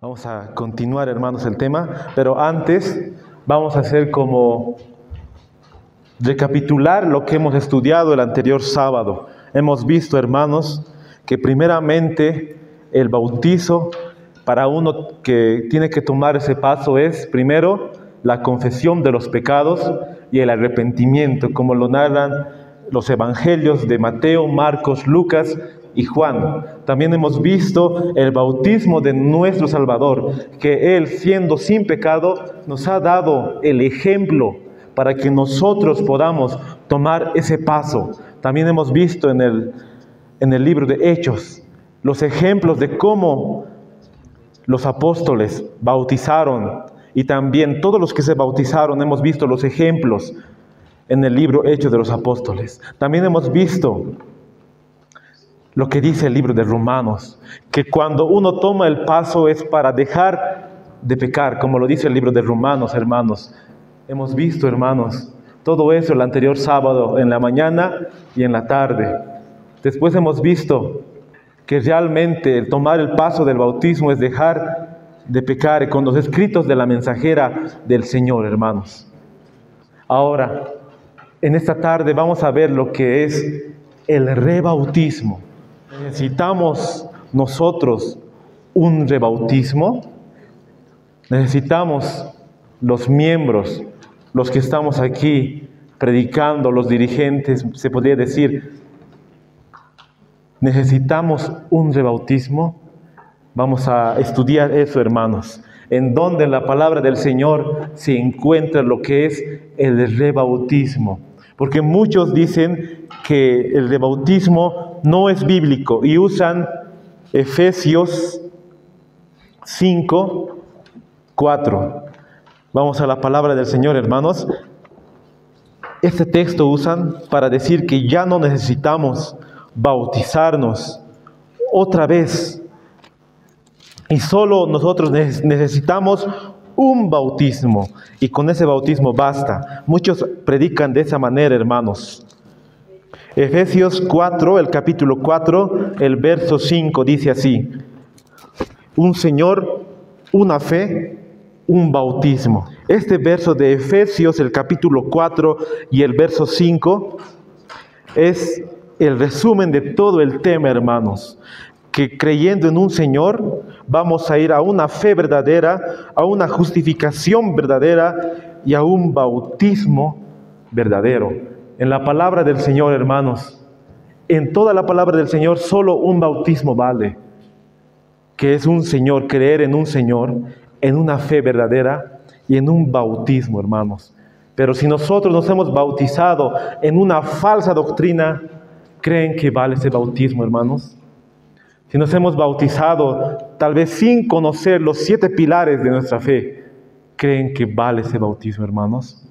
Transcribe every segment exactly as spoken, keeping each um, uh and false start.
Vamos a continuar, hermanos, el tema, pero antes vamos a hacer como recapitular lo que hemos estudiado el anterior sábado. Hemos visto, hermanos, que primeramente el bautizo para uno que tiene que tomar ese paso es primero la confesión de los pecados y el arrepentimiento, como lo narran los evangelios de Mateo, Marcos, Lucas y Juan. También hemos visto el bautismo de nuestro Salvador, que Él, siendo sin pecado, nos ha dado el ejemplo para que nosotros podamos tomar ese paso. También hemos visto en el, en el libro de Hechos los ejemplos de cómo los apóstoles bautizaron, y también todos los que se bautizaron hemos visto los ejemplos en el libro Hechos de los Apóstoles. También hemos visto lo que dice el libro de Romanos, que cuando uno toma el paso es para dejar de pecar, como lo dice el libro de Romanos, hermanos. Hemos visto, hermanos, todo eso el anterior sábado en la mañana y en la tarde. Después hemos visto que realmente el tomar el paso del bautismo es dejar de pecar con los escritos de la mensajera del Señor, hermanos. Ahora, en esta tarde vamos a ver lo que es el rebautismo. ¿Necesitamos nosotros un rebautismo? Necesitamos los miembros, los que estamos aquí predicando, los dirigentes, se podría decir, ¿necesitamos un rebautismo? Vamos a estudiar eso, hermanos, en donde en la palabra del Señor se encuentra lo que es el rebautismo. Porque muchos dicen que el rebautismo no es bíblico y usan Efesios cinco, cuatro. Vamos a la palabra del Señor, hermanos. Este texto usan para decir que ya no necesitamos bautizarnos otra vez. Y solo nosotros necesitamos un bautismo, y con ese bautismo basta. Muchos predican de esa manera, hermanos. Efesios cuatro, el capítulo cuatro, el verso cinco dice así: un Señor, una fe, un bautismo. Este verso de Efesios, el capítulo cuatro y el verso cinco, es el resumen de todo el tema, hermanos. Que creyendo en un Señor vamos a ir a una fe verdadera, a una justificación verdadera y a un bautismo verdadero. En la palabra del Señor, hermanos, en toda la palabra del Señor solo un bautismo vale, que es un Señor, creer en un Señor, en una fe verdadera y en un bautismo, hermanos. Pero si nosotros nos hemos bautizado en una falsa doctrina, ¿creen que vale ese bautismo, hermanos? Si nos hemos bautizado tal vez sin conocer los siete pilares de nuestra fe, ¿creen que vale ese bautismo, hermanos?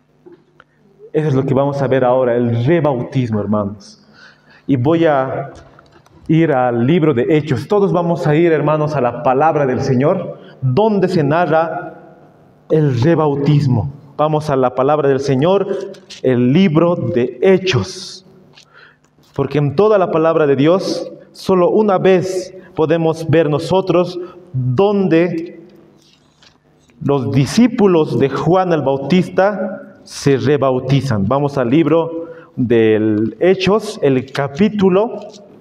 Eso es lo que vamos a ver ahora, el rebautismo, hermanos. Y voy a ir al libro de Hechos. Todos vamos a ir, hermanos, a la palabra del Señor, donde se narra el rebautismo. Vamos a la palabra del Señor, el libro de Hechos. Porque en toda la palabra de Dios, solo una vez podemos ver nosotros donde los discípulos de Juan el Bautista se rebautizan. Vamos al libro de Hechos, el capítulo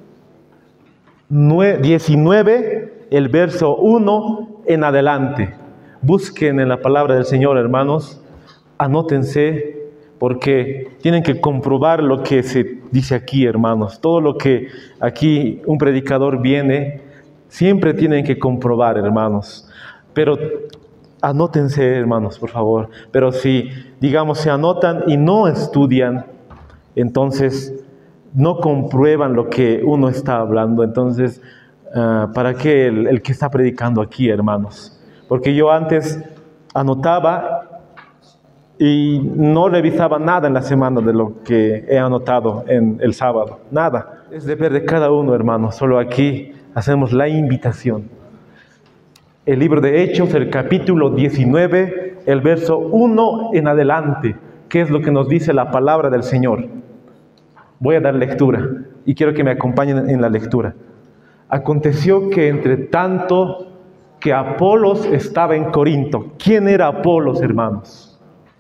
diecinueve, el verso uno en adelante. Busquen en la palabra del Señor, hermanos, anótense, porque tienen que comprobar lo que se dice aquí, hermanos. Todo lo que aquí un predicador viene, siempre tienen que comprobar, hermanos. Pero anótense, hermanos, por favor. Pero si, digamos, se anotan y no estudian, entonces no comprueban lo que uno está hablando. Entonces, uh, ¿para qué el, el que está predicando aquí, hermanos? Porque yo antes anotaba y no revisaba nada en la semana de lo que he anotado en el sábado. Nada. Es deber de cada uno, hermanos. Solo aquí hacemos la invitación. El libro de Hechos, el capítulo diecinueve, el verso uno en adelante. ¿Qué es lo que nos dice la palabra del Señor? Voy a dar lectura y quiero que me acompañen en la lectura. Aconteció que entre tanto que Apolos estaba en Corinto. ¿Quién era Apolos, hermanos?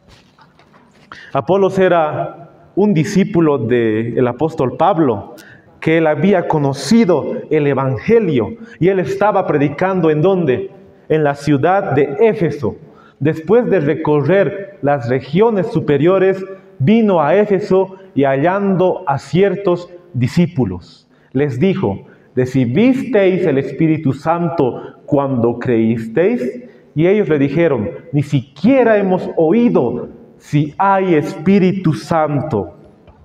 Apolos era un discípulo del apóstol Pablo, que él había conocido el Evangelio y él estaba predicando ¿en dónde? En la ciudad de Éfeso. Después de recorrer las regiones superiores, vino a Éfeso y hallando a ciertos discípulos, les dijo: ¿recibisteis el Espíritu Santo cuando creísteis? Y ellos le dijeron: ni siquiera hemos oído si hay Espíritu Santo.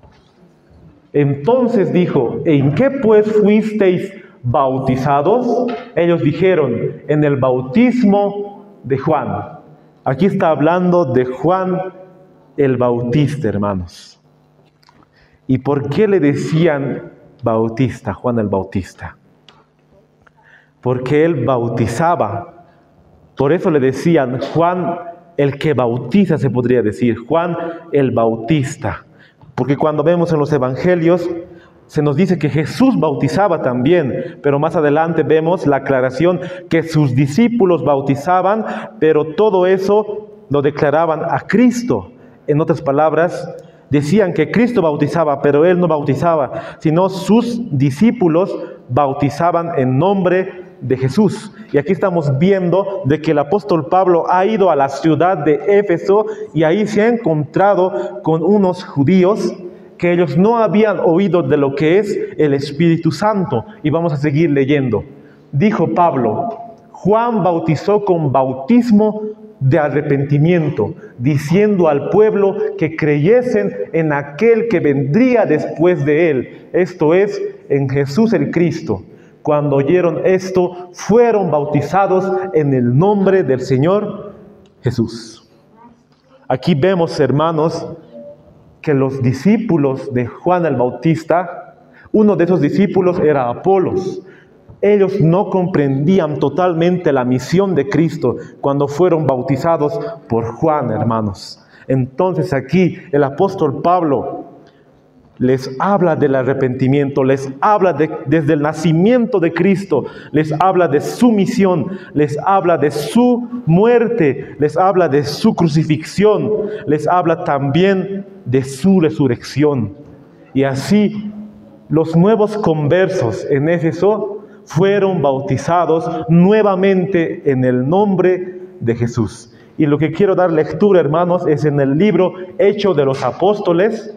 Entonces dijo: ¿en qué pues fuisteis bautizados? Ellos dijeron: en el bautismo de Juan. Aquí está hablando de Juan el Bautista, hermanos. ¿Y por qué le decían Bautista, Juan el Bautista? Porque él bautizaba. Por eso le decían Juan el que bautiza, se podría decir, Juan el Bautista. Porque cuando vemos en los evangelios, se nos dice que Jesús bautizaba también, pero más adelante vemos la aclaración que sus discípulos bautizaban, pero todo eso lo declaraban a Cristo. En otras palabras, decían que Cristo bautizaba, pero Él no bautizaba, sino sus discípulos bautizaban en nombre de Jesús. Y aquí estamos viendo de que el apóstol Pablo ha ido a la ciudad de Éfeso y ahí se ha encontrado con unos judíos que ellos no habían oído de lo que es el Espíritu Santo. Y vamos a seguir leyendo. Dijo Pablo: Juan bautizó con bautismo de arrepentimiento, diciendo al pueblo que creyesen en aquel que vendría después de él, esto es, en Jesús el Cristo. Cuando oyeron esto, fueron bautizados en el nombre del Señor Jesús. Aquí vemos, hermanos, que los discípulos de Juan el Bautista, uno de esos discípulos era Apolos. Ellos no comprendían totalmente la misión de Cristo cuando fueron bautizados por Juan, hermanos. Entonces aquí el apóstol Pablo les habla del arrepentimiento, les habla de, desde el nacimiento de Cristo, les habla de su misión, les habla de su muerte, les habla de su crucifixión, les habla también de su resurrección. Y así los nuevos conversos en Éfeso fueron bautizados nuevamente en el nombre de Jesús. Y lo que quiero dar lectura, hermanos, es en el libro Hechos de los Apóstoles,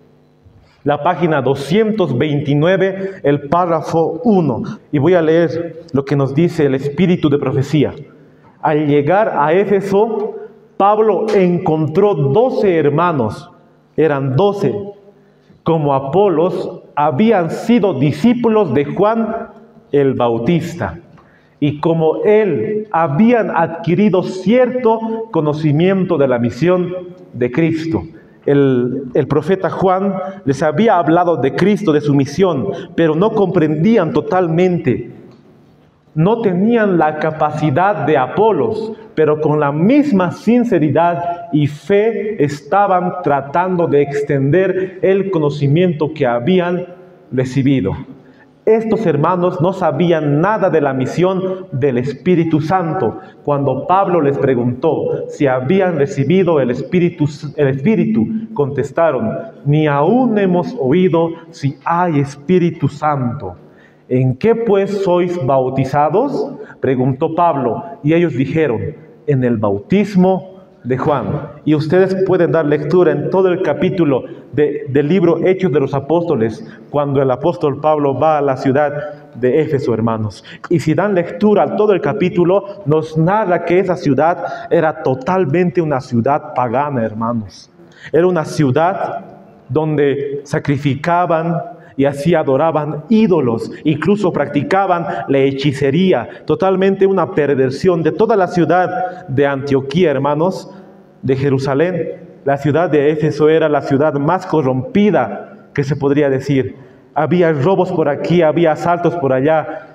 la página doscientos veintinueve, el párrafo uno. Y voy a leer lo que nos dice el espíritu de profecía. Al llegar a Éfeso, Pablo encontró doce hermanos, eran doce, como Apolos, habían sido discípulos de Juan el Bautista, y como él habían adquirido cierto conocimiento de la misión de Cristo. El, el profeta Juan les había hablado de Cristo, de su misión, pero no comprendían totalmente. No tenían la capacidad de Apolos, pero con la misma sinceridad y fe estaban tratando de extender el conocimiento que habían recibido. Estos hermanos no sabían nada de la misión del Espíritu Santo. Cuando Pablo les preguntó si habían recibido el Espíritu, el Espíritu, contestaron: ni aún hemos oído si hay Espíritu Santo. ¿En qué pues sois bautizados?, preguntó Pablo, y ellos dijeron: en el bautismo de Juan. Y ustedes pueden dar lectura en todo el capítulo de, del libro Hechos de los Apóstoles, cuando el apóstol Pablo va a la ciudad de Éfeso, hermanos. Y si dan lectura a todo el capítulo, nos narra que esa ciudad era totalmente una ciudad pagana, hermanos. Era una ciudad donde sacrificaban y así adoraban ídolos, incluso practicaban la hechicería, totalmente una perversión de toda la ciudad de Antioquía, hermanos, de Jerusalén. La ciudad de Éfeso era la ciudad más corrompida que se podría decir. Había robos por aquí, había asaltos por allá,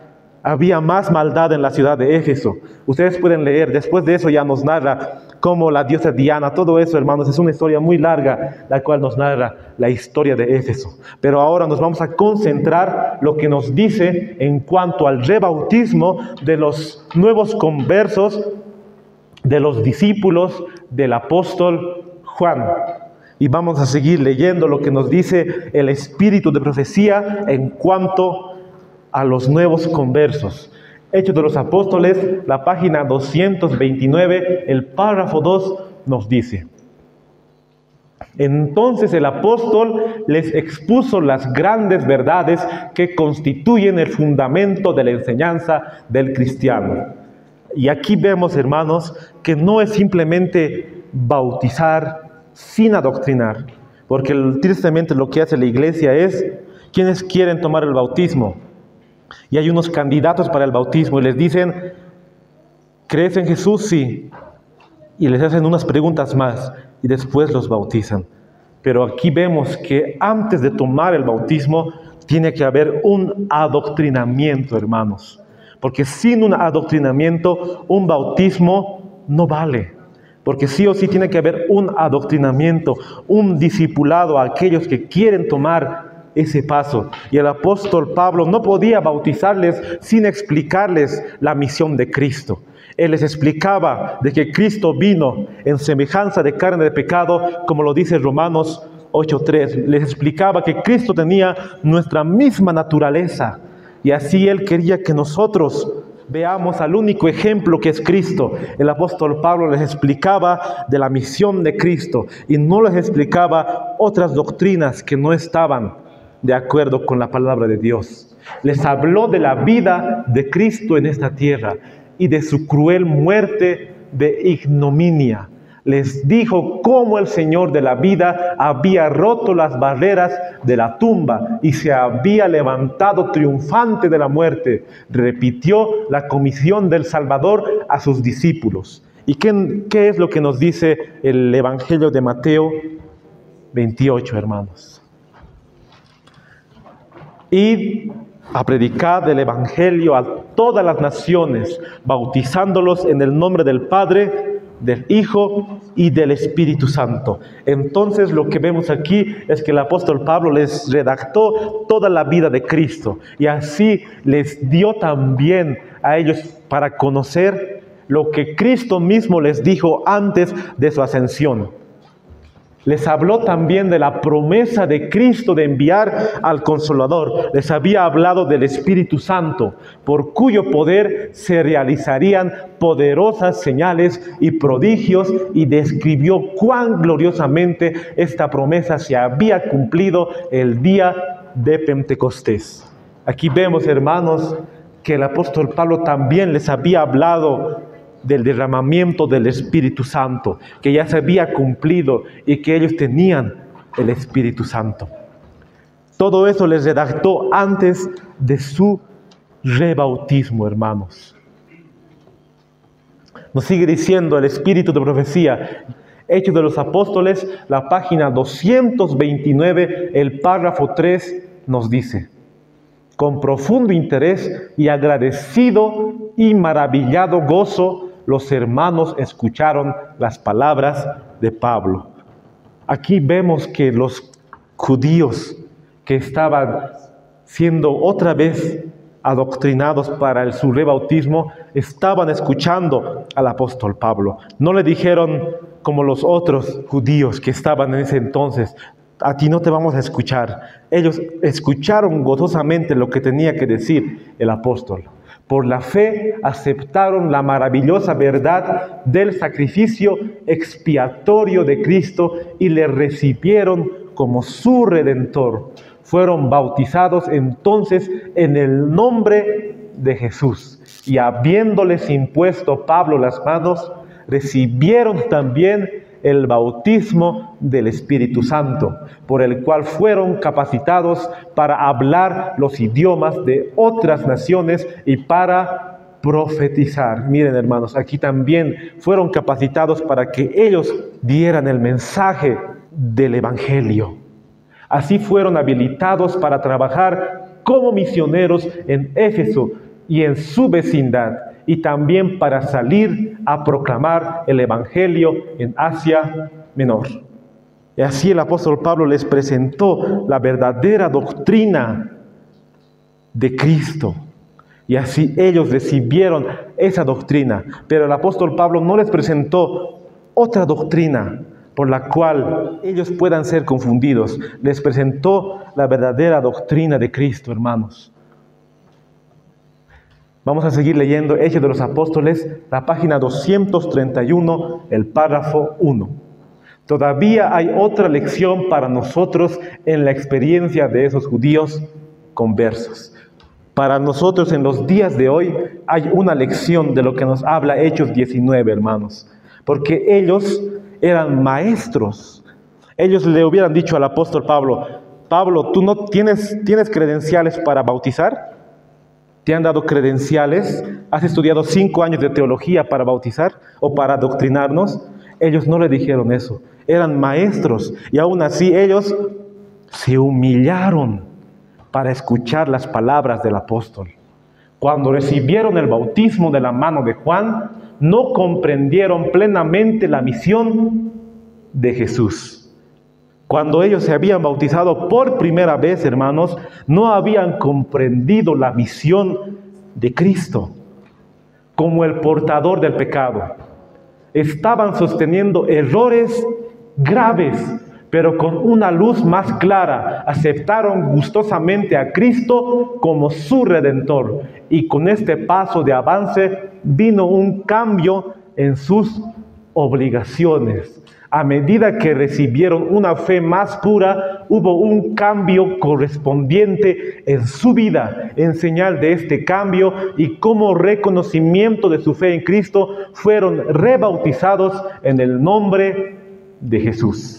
había más maldad en la ciudad de Éfeso. Ustedes pueden leer, después de eso ya nos narra cómo la diosa Diana, todo eso, hermanos, es una historia muy larga, la cual nos narra la historia de Éfeso. Pero ahora nos vamos a concentrar lo que nos dice en cuanto al rebautismo de los nuevos conversos, de los discípulos del apóstol Juan. Y vamos a seguir leyendo lo que nos dice el espíritu de profecía en cuanto a los nuevos conversos. Hechos de los Apóstoles, la página doscientos veintinueve, el párrafo dos nos dice: entonces el apóstol les expuso las grandes verdades que constituyen el fundamento de la enseñanza del cristiano. Y aquí vemos, hermanos, que no es simplemente bautizar sin adoctrinar, porque tristemente lo que hace la iglesia es, quienes quieren tomar el bautismo, y hay unos candidatos para el bautismo y les dicen, ¿crees en Jesús? Sí. Y les hacen unas preguntas más y después los bautizan. Pero aquí vemos que antes de tomar el bautismo tiene que haber un adoctrinamiento, hermanos. Porque sin un adoctrinamiento, un bautismo no vale. Porque sí o sí tiene que haber un adoctrinamiento, un discipulado a aquellos que quieren tomar ese paso. Y el apóstol Pablo no podía bautizarles sin explicarles la misión de Cristo. Él les explicaba de que Cristo vino en semejanza de carne de pecado, como lo dice Romanos ocho tres. Les explicaba que Cristo tenía nuestra misma naturaleza. Y así Él quería que nosotros veamos al único ejemplo que es Cristo. El apóstol Pablo les explicaba de la misión de Cristo y no les explicaba otras doctrinas que no estaban de acuerdo con la palabra de Dios. Les habló de la vida de Cristo en esta tierra y de su cruel muerte de ignominia. Les dijo cómo el Señor de la vida había roto las barreras de la tumba y se había levantado triunfante de la muerte. Repitió la comisión del Salvador a sus discípulos. ¿Y qué, qué es lo que nos dice el Evangelio de Mateo veintiocho, hermanos? Id a predicar el Evangelio a todas las naciones, bautizándolos en el nombre del Padre, del Hijo y del Espíritu Santo. Entonces lo que vemos aquí es que el apóstol Pablo les redactó toda la vida de Cristo y así les dio también a ellos para conocer lo que Cristo mismo les dijo antes de su ascensión. Les habló también de la promesa de Cristo de enviar al Consolador. Les había hablado del Espíritu Santo, por cuyo poder se realizarían poderosas señales y prodigios, y describió cuán gloriosamente esta promesa se había cumplido el día de Pentecostés. Aquí vemos, hermanos, que el apóstol Pablo también les había hablado del derramamiento del Espíritu Santo, que ya se había cumplido y que ellos tenían el Espíritu Santo. Todo eso les redactó antes de su rebautismo, hermanos. Nos sigue diciendo el espíritu de profecía, Hechos de los Apóstoles, la página doscientos veintinueve, el párrafo tres, nos dice: con profundo interés y agradecido y maravillado gozo, los hermanos escucharon las palabras de Pablo. Aquí vemos que los judíos que estaban siendo otra vez adoctrinados para el, su rebautismo, estaban escuchando al apóstol Pablo. No le dijeron como los otros judíos que estaban en ese entonces: a ti no te vamos a escuchar. Ellos escucharon gozosamente lo que tenía que decir el apóstol. Por la fe aceptaron la maravillosa verdad del sacrificio expiatorio de Cristo y le recibieron como su Redentor. Fueron bautizados entonces en el nombre de Jesús. Y habiéndoles impuesto Pablo las manos, recibieron también el bautismo del Espíritu Santo, por el cual fueron capacitados para hablar los idiomas de otras naciones y para profetizar. Miren, hermanos, aquí también fueron capacitados para que ellos dieran el mensaje del Evangelio. Así fueron habilitados para trabajar como misioneros en Éfeso, y en su vecindad, y también para salir a proclamar el Evangelio en Asia Menor. Y así el apóstol Pablo les presentó la verdadera doctrina de Cristo. Y así ellos recibieron esa doctrina. Pero el apóstol Pablo no les presentó otra doctrina por la cual ellos puedan ser confundidos. Les presentó la verdadera doctrina de Cristo, hermanos. Vamos a seguir leyendo Hechos de los Apóstoles, la página doscientos treinta y uno, el párrafo uno. Todavía hay otra lección para nosotros en la experiencia de esos judíos conversos. Para nosotros en los días de hoy hay una lección de lo que nos habla Hechos diecinueve, hermanos. Porque ellos eran maestros. Ellos le hubieran dicho al apóstol Pablo: Pablo, ¿tú no tienes, tienes credenciales para bautizar? ¿Te han dado credenciales? ¿Has estudiado cinco años de teología para bautizar o para adoctrinarnos? Ellos no le dijeron eso. Eran maestros y aún así ellos se humillaron para escuchar las palabras del apóstol. Cuando recibieron el bautismo de la mano de Juan, no comprendieron plenamente la misión de Jesús. Cuando ellos se habían bautizado por primera vez, hermanos, no habían comprendido la misión de Cristo como el portador del pecado. Estaban sosteniendo errores graves, pero con una luz más clara aceptaron gustosamente a Cristo como su Redentor. Y con este paso de avance vino un cambio en sus obligaciones. A medida que recibieron una fe más pura, hubo un cambio correspondiente en su vida. En señal de este cambio y como reconocimiento de su fe en Cristo, fueron rebautizados en el nombre de Jesús.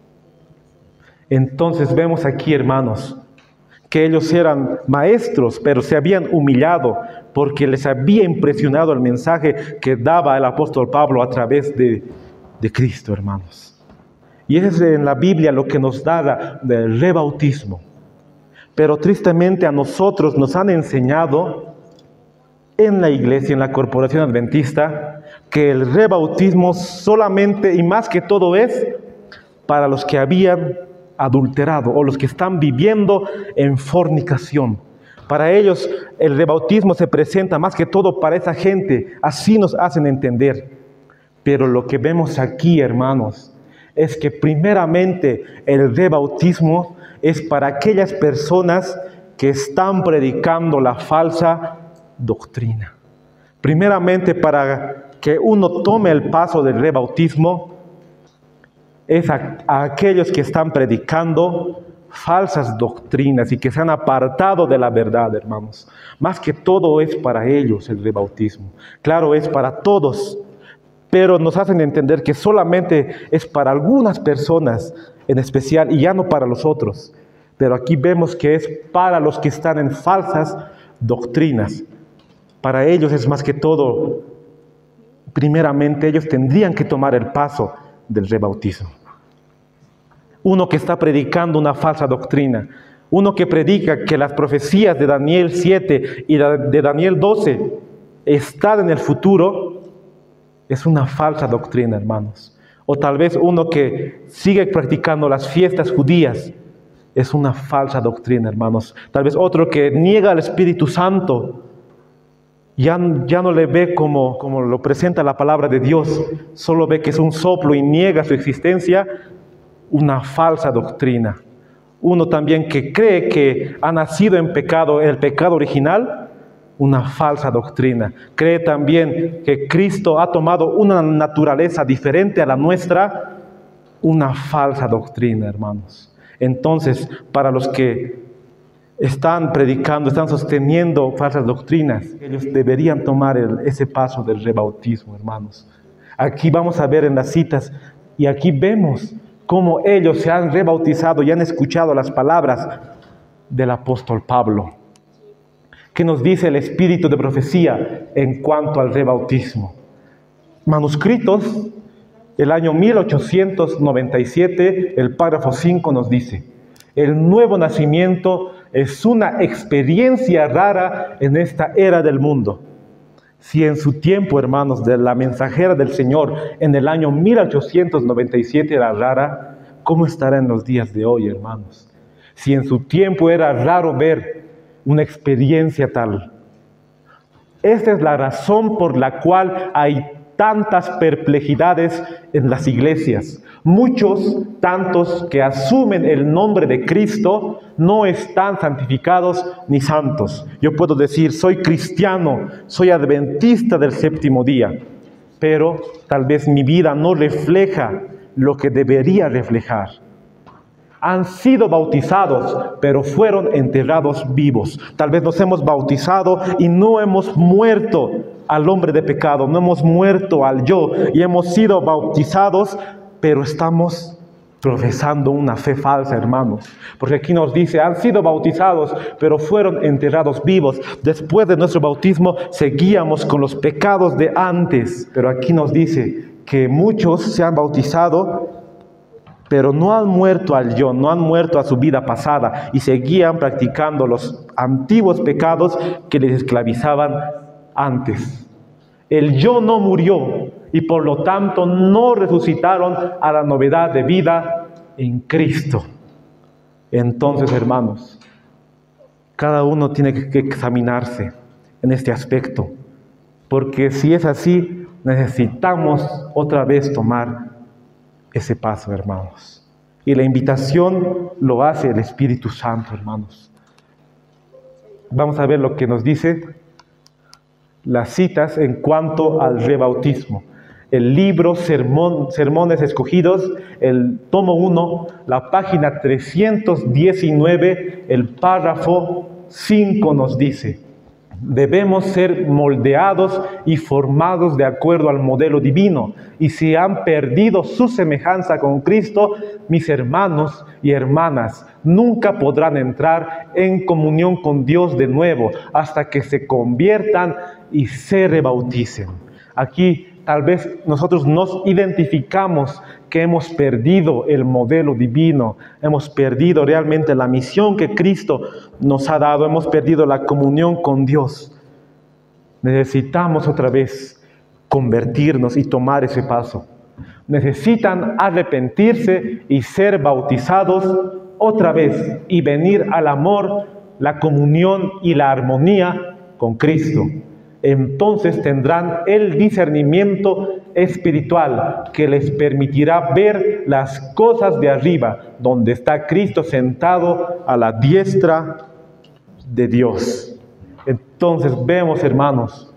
Entonces vemos aquí, hermanos, que ellos eran maestros, pero se habían humillado porque les había impresionado el mensaje que daba el apóstol Pablo a través de, de Cristo, hermanos. Y eso es en la Biblia lo que nos da del rebautismo. Pero tristemente a nosotros nos han enseñado en la iglesia, en la corporación adventista, que el rebautismo solamente y más que todo es para los que habían adulterado o los que están viviendo en fornicación. Para ellos el rebautismo se presenta más que todo para esa gente, así nos hacen entender. Pero lo que vemos aquí, hermanos, es que primeramente el rebautismo es para aquellas personas que están predicando la falsa doctrina. Primeramente, para que uno tome el paso del rebautismo, es a, a aquellos que están predicando falsas doctrinas y que se han apartado de la verdad, hermanos. Más que todo es para ellos el rebautismo. Claro, es para todos, pero nos hacen entender que solamente es para algunas personas en especial y ya no para los otros. Pero aquí vemos que es para los que están en falsas doctrinas. Para ellos es más que todo, primeramente ellos tendrían que tomar el paso del rebautismo. Uno que está predicando una falsa doctrina, uno que predica que las profecías de Daniel siete y de Daniel doce están en el futuro, es una falsa doctrina, hermanos. O tal vez uno que sigue practicando las fiestas judías, es una falsa doctrina, hermanos. Tal vez otro que niega al Espíritu Santo, ya, ya no le ve como, como lo presenta la palabra de Dios, solo ve que es un soplo y niega su existencia, una falsa doctrina. Uno también que cree que ha nacido en pecado, el pecado original, una falsa doctrina. Cree también que Cristo ha tomado una naturaleza diferente a la nuestra, una falsa doctrina, hermanos. Entonces, para los que están predicando, están sosteniendo falsas doctrinas, ellos deberían tomar el, ese paso del rebautismo, hermanos. Aquí vamos a ver en las citas, y aquí vemos cómo ellos se han rebautizado y han escuchado las palabras del apóstol Pablo. ¿Qué nos dice el espíritu de profecía en cuanto al rebautismo? Manuscritos, el año mil ochocientos noventa y siete, el párrafo cinco nos dice: el nuevo nacimiento es una experiencia rara en esta era del mundo. Si en su tiempo, hermanos, de la mensajera del Señor, en el año mil ochocientos noventa y siete era rara, ¿cómo estará en los días de hoy, hermanos? Si en su tiempo era raro ver una experiencia tal. Esta es la razón por la cual hay tantas perplejidades en las iglesias. Muchos, tantos que asumen el nombre de Cristo, no están santificados ni santos. Yo puedo decir, soy cristiano, soy adventista del séptimo día, pero tal vez mi vida no refleja lo que debería reflejar. Han sido bautizados, pero fueron enterrados vivos. Tal vez nos hemos bautizado y no hemos muerto al hombre de pecado, no hemos muerto al yo, y hemos sido bautizados, pero estamos profesando una fe falsa, hermanos. Porque aquí nos dice, han sido bautizados, pero fueron enterrados vivos. Después de nuestro bautismo, seguíamos con los pecados de antes. Pero aquí nos dice que muchos se han bautizado, pero no han muerto al yo, no han muerto a su vida pasada y seguían practicando los antiguos pecados que les esclavizaban antes. El yo no murió y por lo tanto no resucitaron a la novedad de vida en Cristo. Entonces, hermanos, cada uno tiene que examinarse en este aspecto, porque si es así, necesitamos otra vez tomar ese paso, hermanos. Y la invitación lo hace el Espíritu Santo, hermanos. Vamos a ver lo que nos dice las citas en cuanto al rebautismo. El libro Sermón, Sermones Escogidos, el tomo uno, la página trescientos diecinueve, el párrafo cinco nos dice: debemos ser moldeados y formados de acuerdo al modelo divino. Y si han perdido su semejanza con Cristo, mis hermanos y hermanas nunca podrán entrar en comunión con Dios de nuevo hasta que se conviertan y se rebauticen. Aquí tal vez nosotros nos identificamos que hemos perdido el modelo divino, hemos perdido realmente la misión que Cristo nos ha dado, hemos perdido la comunión con Dios. Necesitamos otra vez convertirnos y tomar ese paso. Necesitan arrepentirse y ser bautizados otra vez y venir al amor, la comunión y la armonía con Cristo. Entonces tendrán el discernimiento espiritual que les permitirá ver las cosas de arriba, donde está Cristo sentado a la diestra de Dios. Entonces vemos, hermanos,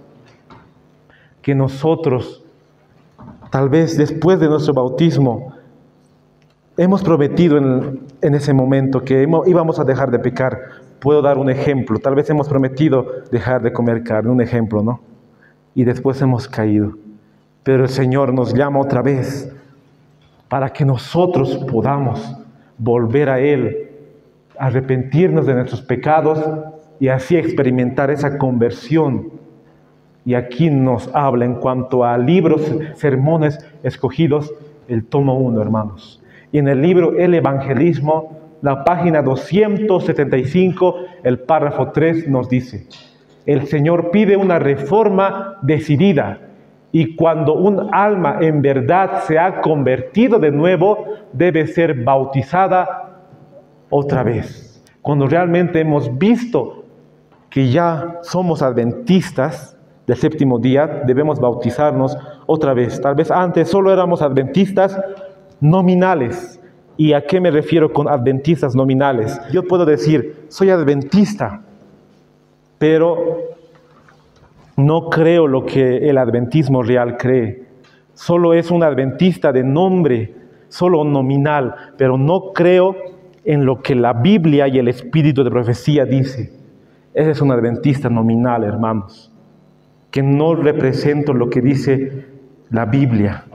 que nosotros, tal vez después de nuestro bautismo, hemos prometido en, en ese momento que íbamos a dejar de pecar. Puedo dar un ejemplo. Tal vez hemos prometido dejar de comer carne, un ejemplo, ¿no? Y después hemos caído. Pero el Señor nos llama otra vez para que nosotros podamos volver a Él, arrepentirnos de nuestros pecados y así experimentar esa conversión. Y aquí nos habla en cuanto a libros, sermones escogidos, el tomo uno, hermanos. Y en el libro El Evangelismo, la página doscientos setenta y cinco, el párrafo tres nos dice: el Señor pide una reforma decidida, y cuando un alma en verdad se ha convertido de nuevo, debe ser bautizada otra vez. Cuando realmente hemos visto que ya somos adventistas del séptimo día, debemos bautizarnos otra vez. Tal vez antes solo éramos adventistas nominales. ¿Y a qué me refiero con adventistas nominales? Yo puedo decir, soy adventista, pero no creo lo que el adventismo real cree. Solo es un adventista de nombre, solo nominal, pero no creo en lo que la Biblia y el espíritu de profecía dice. Ese es un adventista nominal, hermanos, que no representa lo que dice la Biblia.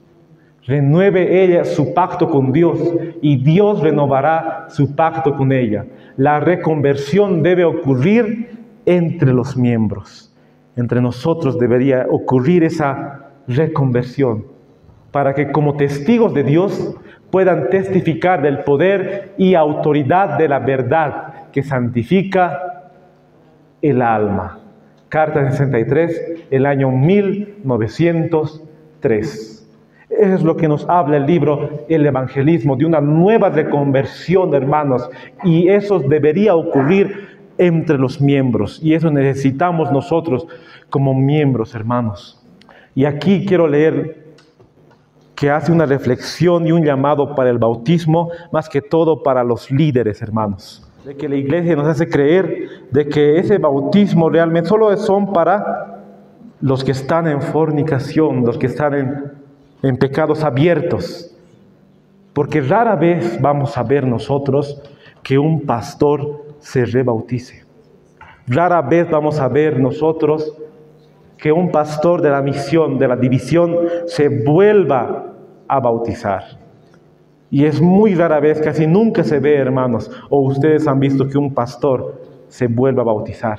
Renueve ella su pacto con Dios y Dios renovará su pacto con ella. La reconversión debe ocurrir entre los miembros. Entre nosotros debería ocurrir esa reconversión para que como testigos de Dios puedan testificar del poder y autoridad de la verdad que santifica el alma. Carta sesenta y tres, el año mil novecientos tres. Eso es lo que nos habla el libro El Evangelismo, de una nueva reconversión, hermanos. Y eso debería ocurrir entre los miembros. Y eso necesitamos nosotros como miembros, hermanos. Y aquí quiero leer que hace una reflexión y un llamado para el bautismo, más que todo para los líderes, hermanos. De que la iglesia nos hace creer de que ese bautismo realmente solo son para los que están en fornicación, los que están en, en pecados abiertos. Porque rara vez vamos a ver nosotros que un pastor se rebautice. Rara vez vamos a ver nosotros que un pastor de la misión, de la división, se vuelva a bautizar. Y es muy rara vez, casi nunca se ve, hermanos, o ustedes han visto que un pastor se vuelva a bautizar.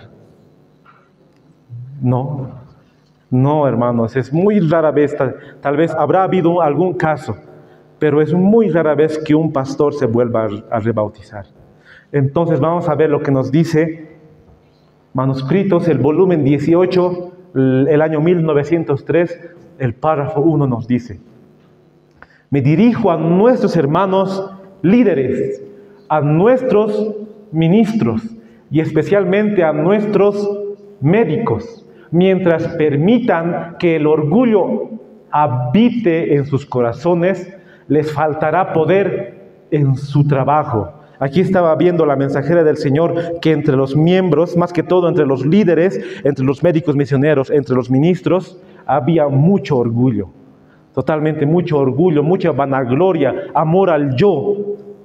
No, no, hermanos, es muy rara vez, tal, tal vez habrá habido algún caso, pero es muy rara vez que un pastor se vuelva a, a rebautizar. Entonces vamos a ver lo que nos dice Manuscritos, el volumen dieciocho, el año mil novecientos tres, el párrafo uno nos dice: me dirijo a nuestros hermanos líderes, a nuestros ministros y especialmente a nuestros médicos, mientras permitan que el orgullo habite en sus corazones, les faltará poder en su trabajo. Aquí estaba viendo la mensajera del Señor que entre los miembros, más que todo entre los líderes, entre los médicos misioneros, entre los ministros, había mucho orgullo. Totalmente mucho orgullo, mucha vanagloria, amor al yo.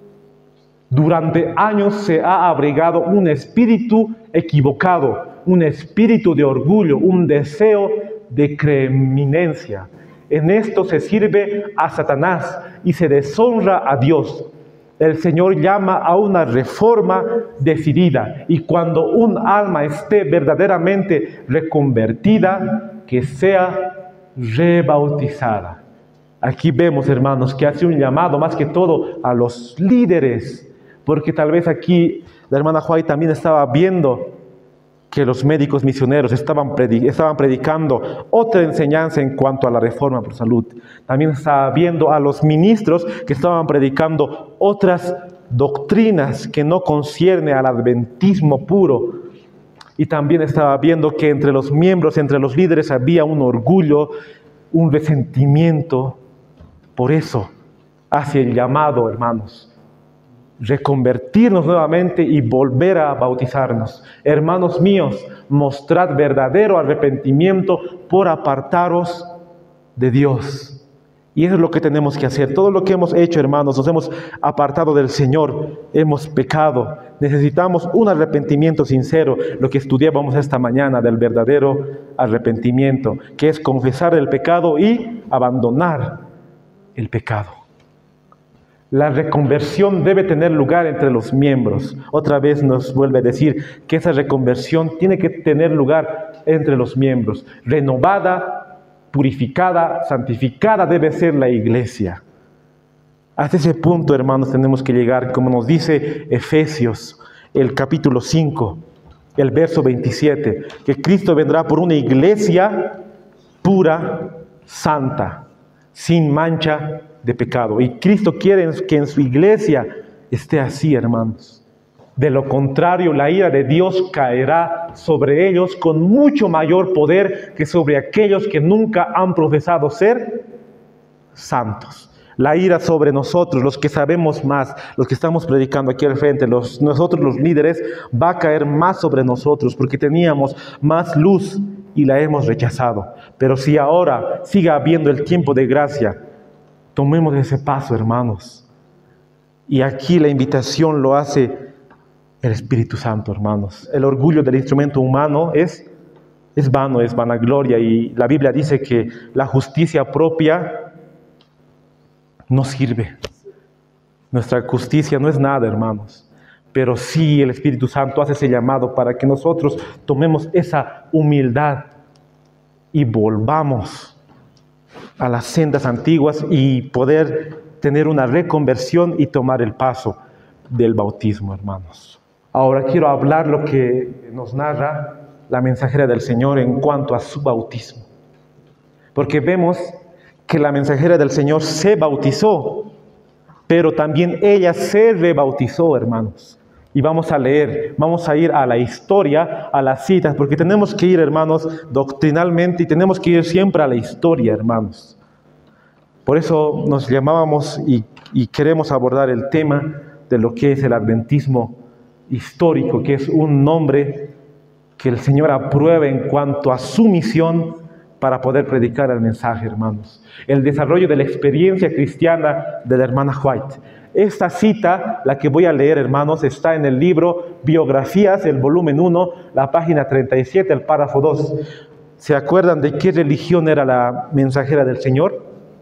Durante años se ha abrigado un espíritu equivocado, un espíritu de orgullo, un deseo de preeminencia. En esto se sirve a Satanás y se deshonra a Dios. El Señor llama a una reforma decidida, y cuando un alma esté verdaderamente reconvertida, que sea rebautizada. Aquí vemos, hermanos, que hace un llamado más que todo a los líderes, porque tal vez aquí la hermana Juay también estaba viendo que los médicos misioneros estaban, predic- estaban predicando otra enseñanza en cuanto a la reforma por salud. También estaba viendo a los ministros que estaban predicando otras doctrinas que no conciernen al adventismo puro. Y también estaba viendo que entre los miembros, entre los líderes había un orgullo, un resentimiento. Por eso hace el llamado, hermanos, reconvertirnos nuevamente y volver a bautizarnos. Hermanos míos, mostrad verdadero arrepentimiento por apartaros de Dios. Y eso es lo que tenemos que hacer. Todo lo que hemos hecho, hermanos, nos hemos apartado del Señor, hemos pecado. Necesitamos un arrepentimiento sincero, lo que estudiábamos esta mañana del verdadero arrepentimiento, que es confesar el pecado y abandonar el pecado. La reconversión debe tener lugar entre los miembros. Otra vez nos vuelve a decir que esa reconversión tiene que tener lugar entre los miembros. Renovada, purificada, santificada debe ser la iglesia. Hasta ese punto, hermanos, tenemos que llegar, como nos dice Efesios, el capítulo cinco, el verso veintisiete, que Cristo vendrá por una iglesia pura, santa, sin mancha de pecado. Y Cristo quiere que en su iglesia esté así, hermanos. De lo contrario, la ira de Dios caerá sobre ellos con mucho mayor poder que sobre aquellos que nunca han profesado ser santos. La ira sobre nosotros, los que sabemos más, los que estamos predicando aquí al frente, los, nosotros los líderes, va a caer más sobre nosotros porque teníamos más luz y la hemos rechazado. Pero si ahora sigue habiendo el tiempo de gracia, tomemos ese paso, hermanos. Y aquí la invitación lo hace el Espíritu Santo, hermanos. El orgullo del instrumento humano es, es vano, es vanagloria. Y la Biblia dice que la justicia propia no sirve. Nuestra justicia no es nada, hermanos. Pero sí el Espíritu Santo hace ese llamado para que nosotros tomemos esa humildad y volvamos a las sendas antiguas y poder tener una reconversión y tomar el paso del bautismo, hermanos. Ahora quiero hablar lo que nos narra la mensajera del Señor en cuanto a su bautismo. Porque vemos que la mensajera del Señor se bautizó, pero también ella se rebautizó, hermanos. Y vamos a leer, vamos a ir a la historia, a las citas, porque tenemos que ir, hermanos, doctrinalmente, y tenemos que ir siempre a la historia, hermanos. Por eso nos llamábamos y, y queremos abordar el tema de lo que es el adventismo histórico, que es un nombre que el Señor aprueba en cuanto a su misión para poder predicar el mensaje, hermanos. El desarrollo de la experiencia cristiana de la hermana White. Esta cita, la que voy a leer, hermanos, está en el libro Biografías, el volumen uno, la página treinta y siete, el párrafo dos. ¿Se acuerdan de qué religión era la mensajera del Señor?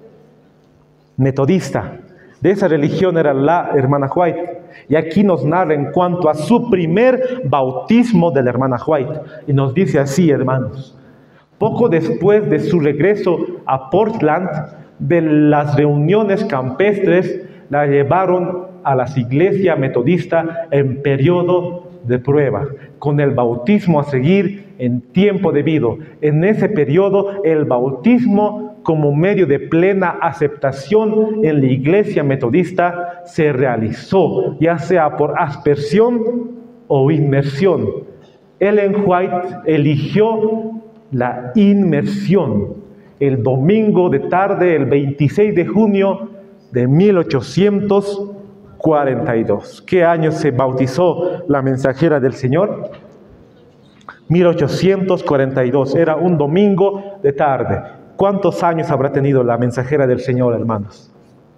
Metodista. De esa religión era la hermana White. Y aquí nos narra en cuanto a su primer bautismo de la hermana White. Y nos dice así, hermanos. Poco después de su regreso a Portland, de las reuniones campestres, la llevaron a las iglesias metodistas en periodo de prueba, con el bautismo a seguir en tiempo debido. En ese periodo, el bautismo como medio de plena aceptación en la iglesia metodista se realizó, ya sea por aspersión o inmersión. Ellen White eligió la inmersión el domingo de tarde, el veintiséis de junio de mil ochocientos cuarenta y dos. ¿Qué año se bautizó la mensajera del Señor? mil ochocientos cuarenta y dos. Era un domingo de tarde. ¿Cuántos años habrá tenido la mensajera del Señor, hermanos?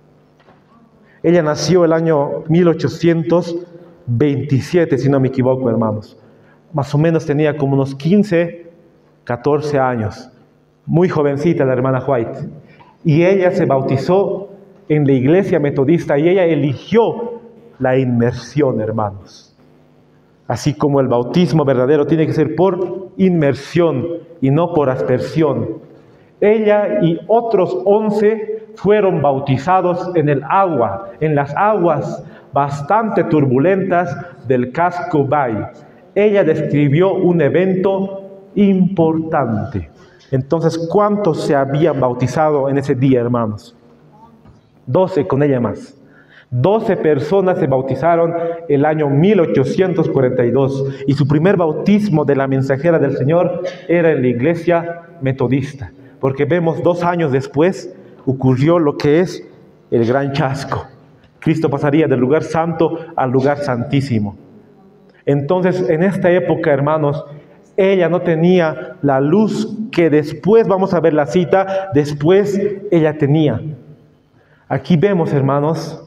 Ella nació el año mil ochocientos veintisiete, si no me equivoco, hermanos. Más o menos tenía como unos quince, catorce años. Muy jovencita la hermana White. Y ella se bautizó en la iglesia metodista y ella eligió la inmersión, hermanos. Así como el bautismo verdadero tiene que ser por inmersión y no por aspersión. Ella y otros once fueron bautizados en el agua, en las aguas bastante turbulentas del Casco Bay. Ella describió un evento importante. Entonces, ¿cuántos se habían bautizado en ese día, hermanos? Doce con ella más. Doce personas se bautizaron el año mil ochocientos cuarenta y dos y su primer bautismo de la mensajera del Señor era en la iglesia metodista, porque vemos dos años después ocurrió lo que es el gran chasco. Cristo pasaría del lugar santo al lugar santísimo. Entonces, en esta época, hermanos, ella no tenía la luz que después, vamos a ver la cita, después ella tenía. Aquí vemos, hermanos,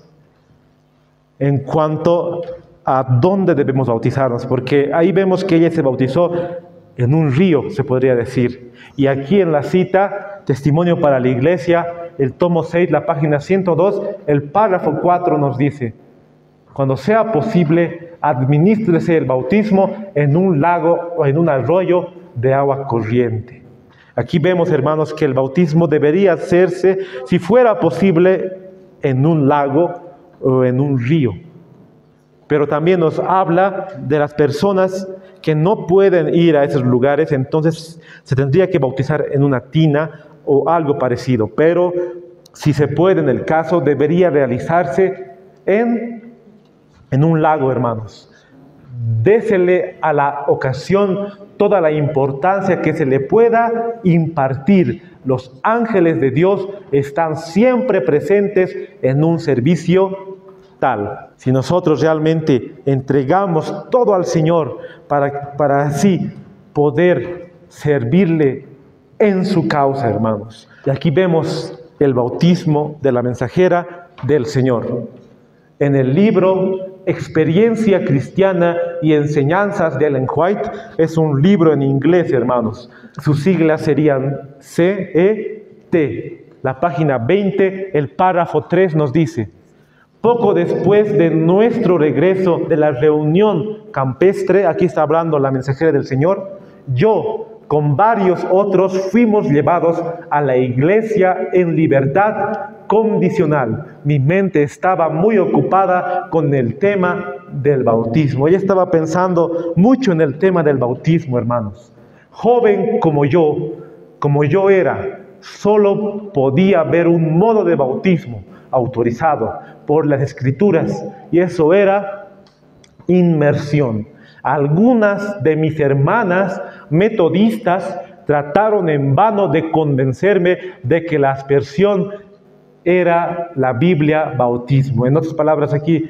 en cuanto a dónde debemos bautizarnos, porque ahí vemos que ella se bautizó en un río, se podría decir. Y aquí en la cita, Testimonio para la Iglesia, el tomo seis, la página ciento dos, el párrafo cuatro nos dice: cuando sea posible, administrese el bautismo en un lago o en un arroyo de agua corriente. Aquí vemos, hermanos, que el bautismo debería hacerse, si fuera posible, en un lago o en un río. Pero también nos habla de las personas que no pueden ir a esos lugares, entonces se tendría que bautizar en una tina o algo parecido. Pero si se puede, en el caso, debería realizarse en, en un lago, hermanos. Désele a la ocasión toda la importancia que se le pueda impartir. Los ángeles de Dios están siempre presentes en un servicio tal. Si nosotros realmente entregamos todo al Señor para, para así poder servirle en su causa, hermanos. Y aquí vemos el bautismo de la mensajera del Señor. En el libro Experiencia Cristiana y Enseñanzas de Ellen White, es un libro en inglés, hermanos. Sus siglas serían C E T. La página veinte, el párrafo tres nos dice: poco después de nuestro regreso de la reunión campestre, aquí está hablando la mensajera del Señor, yo con varios otros fuimos llevados a la iglesia en libertad condicional. Mi mente estaba muy ocupada con el tema del bautismo. Ella estaba pensando mucho en el tema del bautismo, hermanos. Joven como yo, como yo era, solo podía haber un modo de bautismo autorizado por las Escrituras, y eso era inmersión. Algunas de mis hermanas metodistas trataron en vano de convencerme de que la aspersión era la Biblia bautismo. En otras palabras, aquí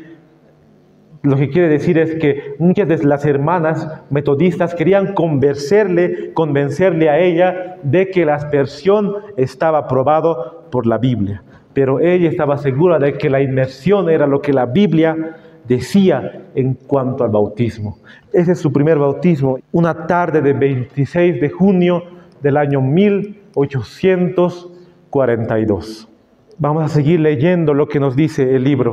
lo que quiere decir es que muchas de las hermanas metodistas querían convencerle, convencerle a ella de que la aspersión estaba aprobado por la Biblia. Pero ella estaba segura de que la inmersión era lo que la Biblia decía en cuanto al bautismo. Ese es su primer bautismo, una tarde de veintiséis de junio del año mil ochocientos cuarenta y dos. Vamos a seguir leyendo lo que nos dice el libro.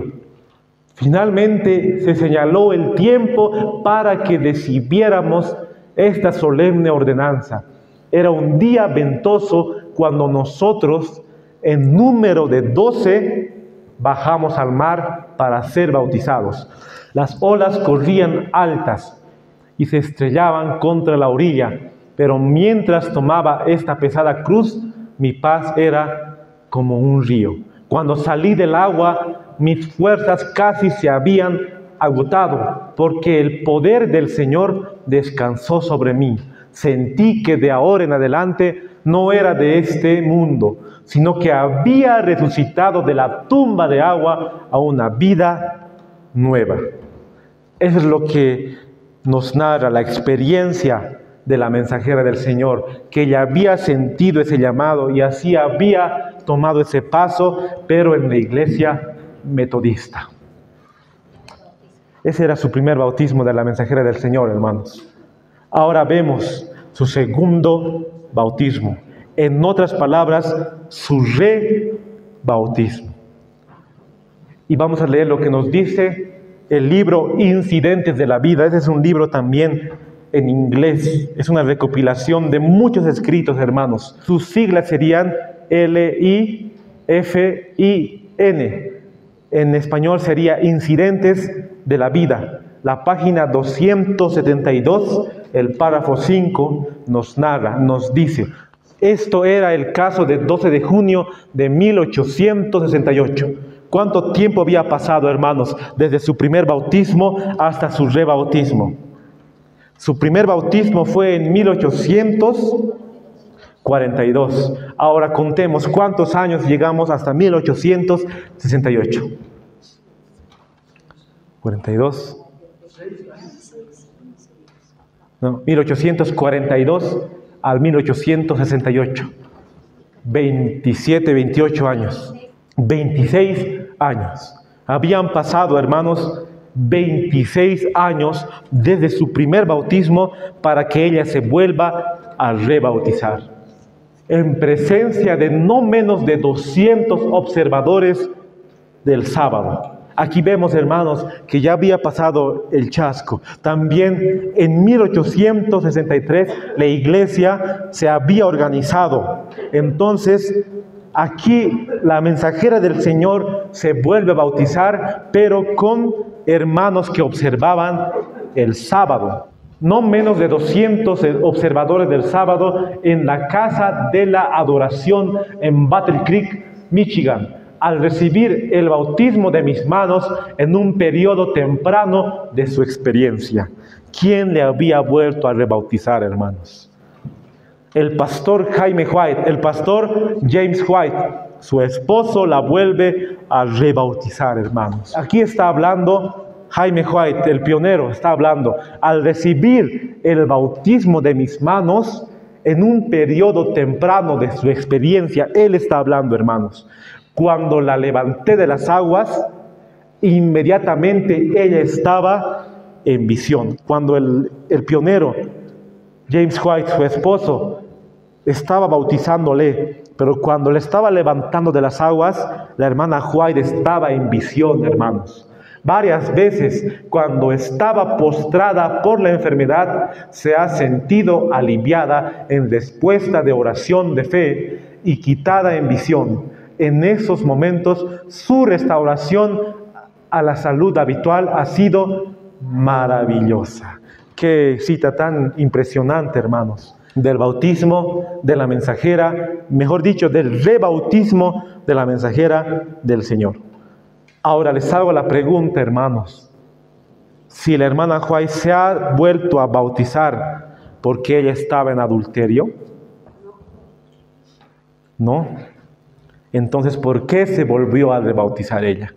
Finalmente se señaló el tiempo para que decidiéramos esta solemne ordenanza. Era un día ventoso cuando nosotros, en número de doce, bajamos al mar para ser bautizados. Las olas corrían altas y se estrellaban contra la orilla, pero mientras tomaba esta pesada cruz, mi paz era como un río. Cuando salí del agua, mis fuerzas casi se habían agotado, porque el poder del Señor descansó sobre mí. Sentí que de ahora en adelante no era de este mundo, sino que había resucitado de la tumba de agua a una vida nueva. Eso es lo que nos narra la experiencia de la mensajera del Señor, que ella había sentido ese llamado y así había tomado ese paso, pero en la iglesia metodista. Ese era su primer bautismo de la mensajera del Señor, hermanos. Ahora vemos su segundo bautismo. En otras palabras, su rebautismo. Y vamos a leer lo que nos dice el libro Incidentes de la Vida. Ese es un libro también en inglés. Es una recopilación de muchos escritos, hermanos. Sus siglas serían L I F I N. En español sería Incidentes de la Vida. La página doscientos setenta y dos, el párrafo cinco, nos narra, nos dice: esto era el caso del doce de junio de mil ochocientos sesenta y ocho. ¿Cuánto tiempo había pasado, hermanos, desde su primer bautismo hasta su rebautismo? Su primer bautismo fue en mil ochocientos cuarenta y dos. Ahora contemos cuántos años llegamos hasta mil ochocientos sesenta y ocho. cuarenta y dos. No, mil ochocientos cuarenta y dos al mil ochocientos sesenta y ocho. veintisiete, veintiocho años. veintiséis años. Habían pasado, hermanos, veintiséis años desde su primer bautismo para que ella se vuelva a rebautizar. En presencia de no menos de doscientos observadores del sábado. Aquí vemos, hermanos, que ya había pasado el chasco. También en mil ochocientos sesenta y tres la iglesia se había organizado. Entonces, aquí la mensajera del Señor se vuelve a bautizar, pero con hermanos que observaban el sábado. No menos de doscientos observadores del sábado en la Casa de la Adoración en Battle Creek, Michigan, al recibir el bautismo de mis manos en un periodo temprano de su experiencia. ¿Quién le había vuelto a rebautizar, hermanos? El pastor Jaime White, el pastor James White, su esposo la vuelve a rebautizar, hermanos. Aquí está hablando Jaime White, el pionero, está hablando. Al recibir el bautismo de mis manos en un periodo temprano de su experiencia, él está hablando, hermanos. Cuando la levanté de las aguas, inmediatamente ella estaba en visión. Cuando el, el pionero, James White, su esposo, estaba bautizándole, pero cuando le estaba levantando de las aguas, la hermana White estaba en visión, hermanos. Varias veces, cuando estaba postrada por la enfermedad, se ha sentido aliviada en respuesta de oración de fe y quitada en visión. en esos momentos su restauración a la salud habitual ha sido maravillosa. Qué cita tan impresionante, hermanos, del bautismo de la mensajera, mejor dicho, del rebautismo de la mensajera del Señor. Ahora les hago la pregunta, hermanos, si la hermana Juay se ha vuelto a bautizar porque ella estaba en adulterio, ¿no? Entonces, ¿por qué se volvió a rebautizar ella?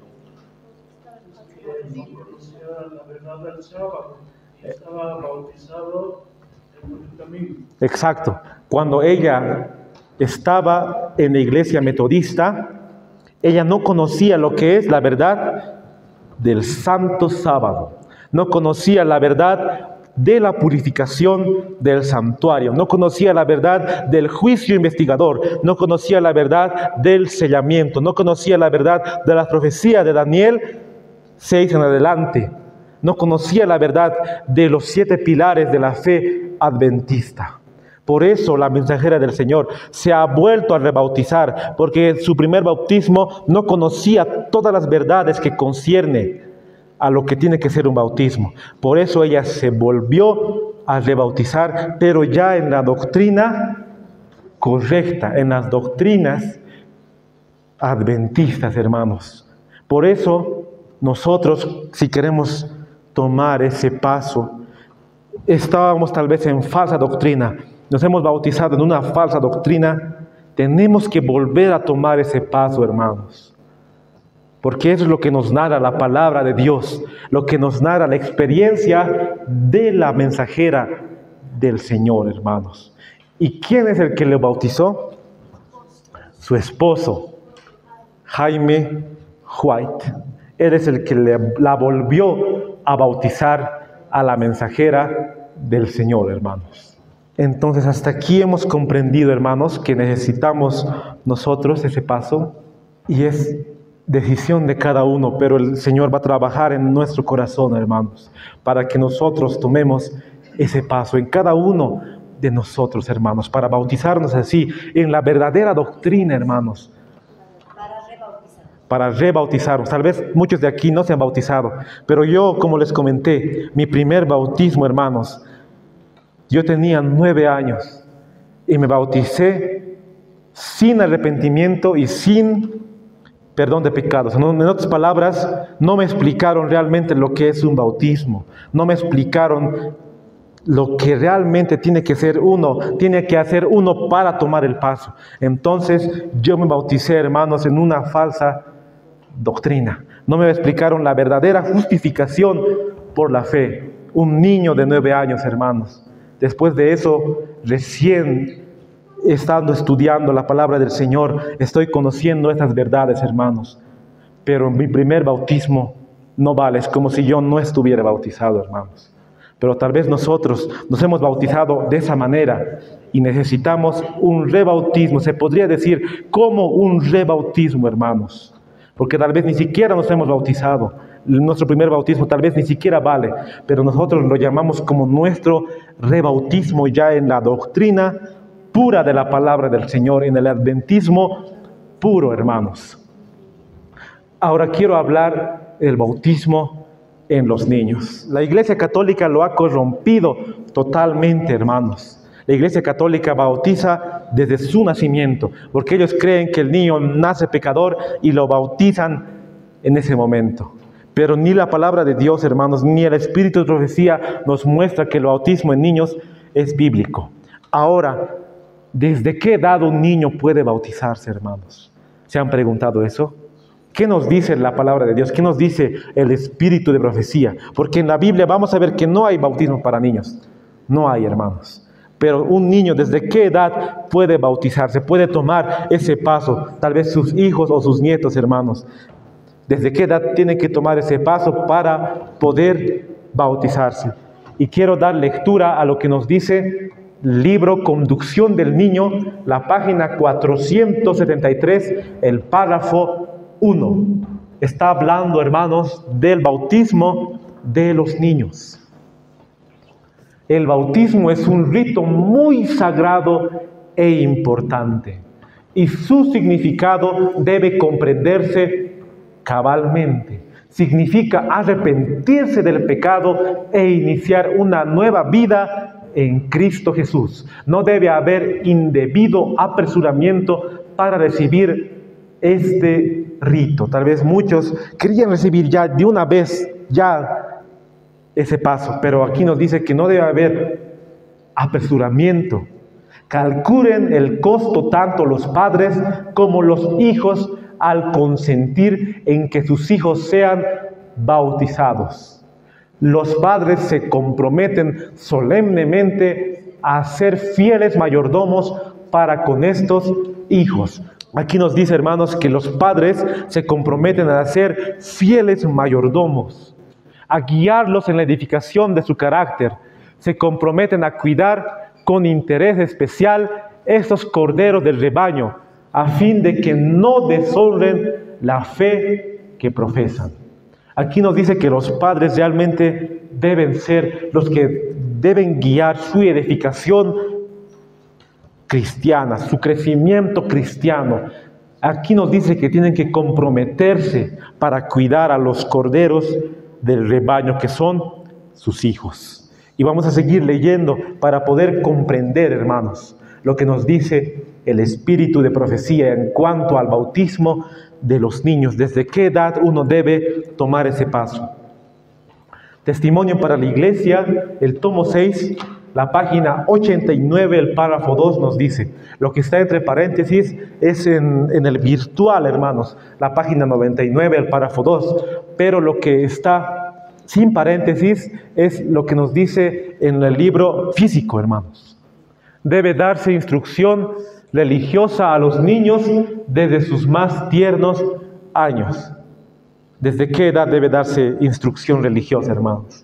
Estaba bautizado en el camino. Exacto. Cuando ella estaba en la iglesia metodista, ella no conocía lo que es la verdad del Santo Sábado. No conocía la verdad de la purificación del santuario. No conocía la verdad del juicio investigador. No conocía la verdad del sellamiento. No conocía la verdad de la profecía de Daniel seis en adelante. No conocía la verdad de los siete pilares de la fe adventista. Por eso la mensajera del Señor se ha vuelto a rebautizar, porque en su primer bautismo no conocía todas las verdades que concierne a lo que tiene que ser un bautismo. Por eso ella se volvió a rebautizar, pero ya en la doctrina correcta, en las doctrinas adventistas, hermanos. Por eso nosotros, si queremos tomar ese paso, estábamos tal vez en falsa doctrina, nos hemos bautizado en una falsa doctrina, tenemos que volver a tomar ese paso, hermanos, porque eso es lo que nos narra la palabra de Dios, lo que nos narra la experiencia de la mensajera del Señor, hermanos. ¿Y quién es el que le bautizó? Su esposo, Jaime White. Él es el que le, la volvió a bautizar a la mensajera del Señor, hermanos. Entonces, hasta aquí hemos comprendido, hermanos, que necesitamos nosotros ese paso, y es decisión de cada uno, pero el Señor va a trabajar en nuestro corazón, hermanos, para que nosotros tomemos ese paso en cada uno de nosotros, hermanos, para bautizarnos así en la verdadera doctrina, hermanos. Para rebautizarnos. Tal vez muchos de aquí no se han bautizado, pero yo, como les comenté, mi primer bautismo, hermanos, yo tenía nueve años y me bauticé sin arrepentimiento y sin perdón de pecados. En otras palabras, no me explicaron realmente lo que es un bautismo, no me explicaron lo que realmente tiene que ser uno, tiene que hacer uno para tomar el paso. Entonces yo me bauticé, hermanos, en una falsa doctrina. No me explicaron la verdadera justificación por la fe. Un niño de nueve años, hermanos. Después de eso, recién estando estudiando la palabra del Señor, estoy conociendo estas verdades, hermanos. Pero mi primer bautismo no vale, es como si yo no estuviera bautizado, hermanos. Pero tal vez nosotros nos hemos bautizado de esa manera y necesitamos un rebautismo. Se podría decir como un rebautismo, hermanos. Porque tal vez ni siquiera nos hemos bautizado. Nuestro primer bautismo tal vez ni siquiera vale, pero nosotros lo llamamos como nuestro rebautismo ya en la doctrina pura de la palabra del Señor, en el adventismo puro, hermanos. Ahora quiero hablar del bautismo en los niños. La Iglesia Católica lo ha corrompido totalmente, hermanos. La Iglesia Católica bautiza desde su nacimiento, porque ellos creen que el niño nace pecador y lo bautizan en ese momento. Pero ni la palabra de Dios, hermanos, ni el Espíritu de profecía nos muestra que el bautismo en niños es bíblico. Ahora, ¿desde qué edad un niño puede bautizarse, hermanos? ¿Se han preguntado eso? ¿Qué nos dice la palabra de Dios? ¿Qué nos dice el Espíritu de profecía? Porque en la Biblia vamos a ver que no hay bautismo para niños. No hay, hermanos. Pero un niño, ¿desde qué edad puede bautizarse? Puede tomar ese paso. Tal vez sus hijos o sus nietos, hermanos. ¿Desde qué edad tienen que tomar ese paso para poder bautizarse? Y quiero dar lectura a lo que nos dice el libro Conducción del Niño, la página cuatrocientos setenta y tres, el párrafo uno. Está hablando, hermanos, del bautismo de los niños. El bautismo es un rito muy sagrado e importante. y su significado debe comprenderse cabalmente. Significa arrepentirse del pecado e iniciar una nueva vida en Cristo Jesús. No debe haber indebido apresuramiento para recibir este rito. Tal vez muchos querían recibir ya de una vez ya ese paso, pero aquí nos dice que no debe haber apresuramiento. Calculen el costo tanto los padres como los hijos al consentir en que sus hijos sean bautizados. Los padres se comprometen solemnemente a ser fieles mayordomos para con estos hijos. Aquí nos dice, hermanos, que los padres se comprometen a ser fieles mayordomos, a guiarlos en la edificación de su carácter. Se comprometen a cuidar con interés especial estos corderos del rebaño, a fin de que no deshonren la fe que profesan. Aquí nos dice que los padres realmente deben ser los que deben guiar su edificación cristiana, su crecimiento cristiano. Aquí nos dice que tienen que comprometerse para cuidar a los corderos del rebaño que son sus hijos. Y vamos a seguir leyendo para poder comprender, hermanos, lo que nos dice el espíritu de profecía en cuanto al bautismo de los niños. ¿Desde qué edad uno debe tomar ese paso? Testimonio para la Iglesia, el tomo seis, la página ochenta y nueve, el párrafo dos nos dice. Lo que está entre paréntesis es en, en el virtual, hermanos, la página noventa y nueve, el párrafo dos. Pero lo que está sin paréntesis es lo que nos dice en el libro físico, hermanos. Debe darse instrucción religiosa a los niños desde sus más tiernos años. ¿Desde qué edad debe darse instrucción religiosa, hermanos?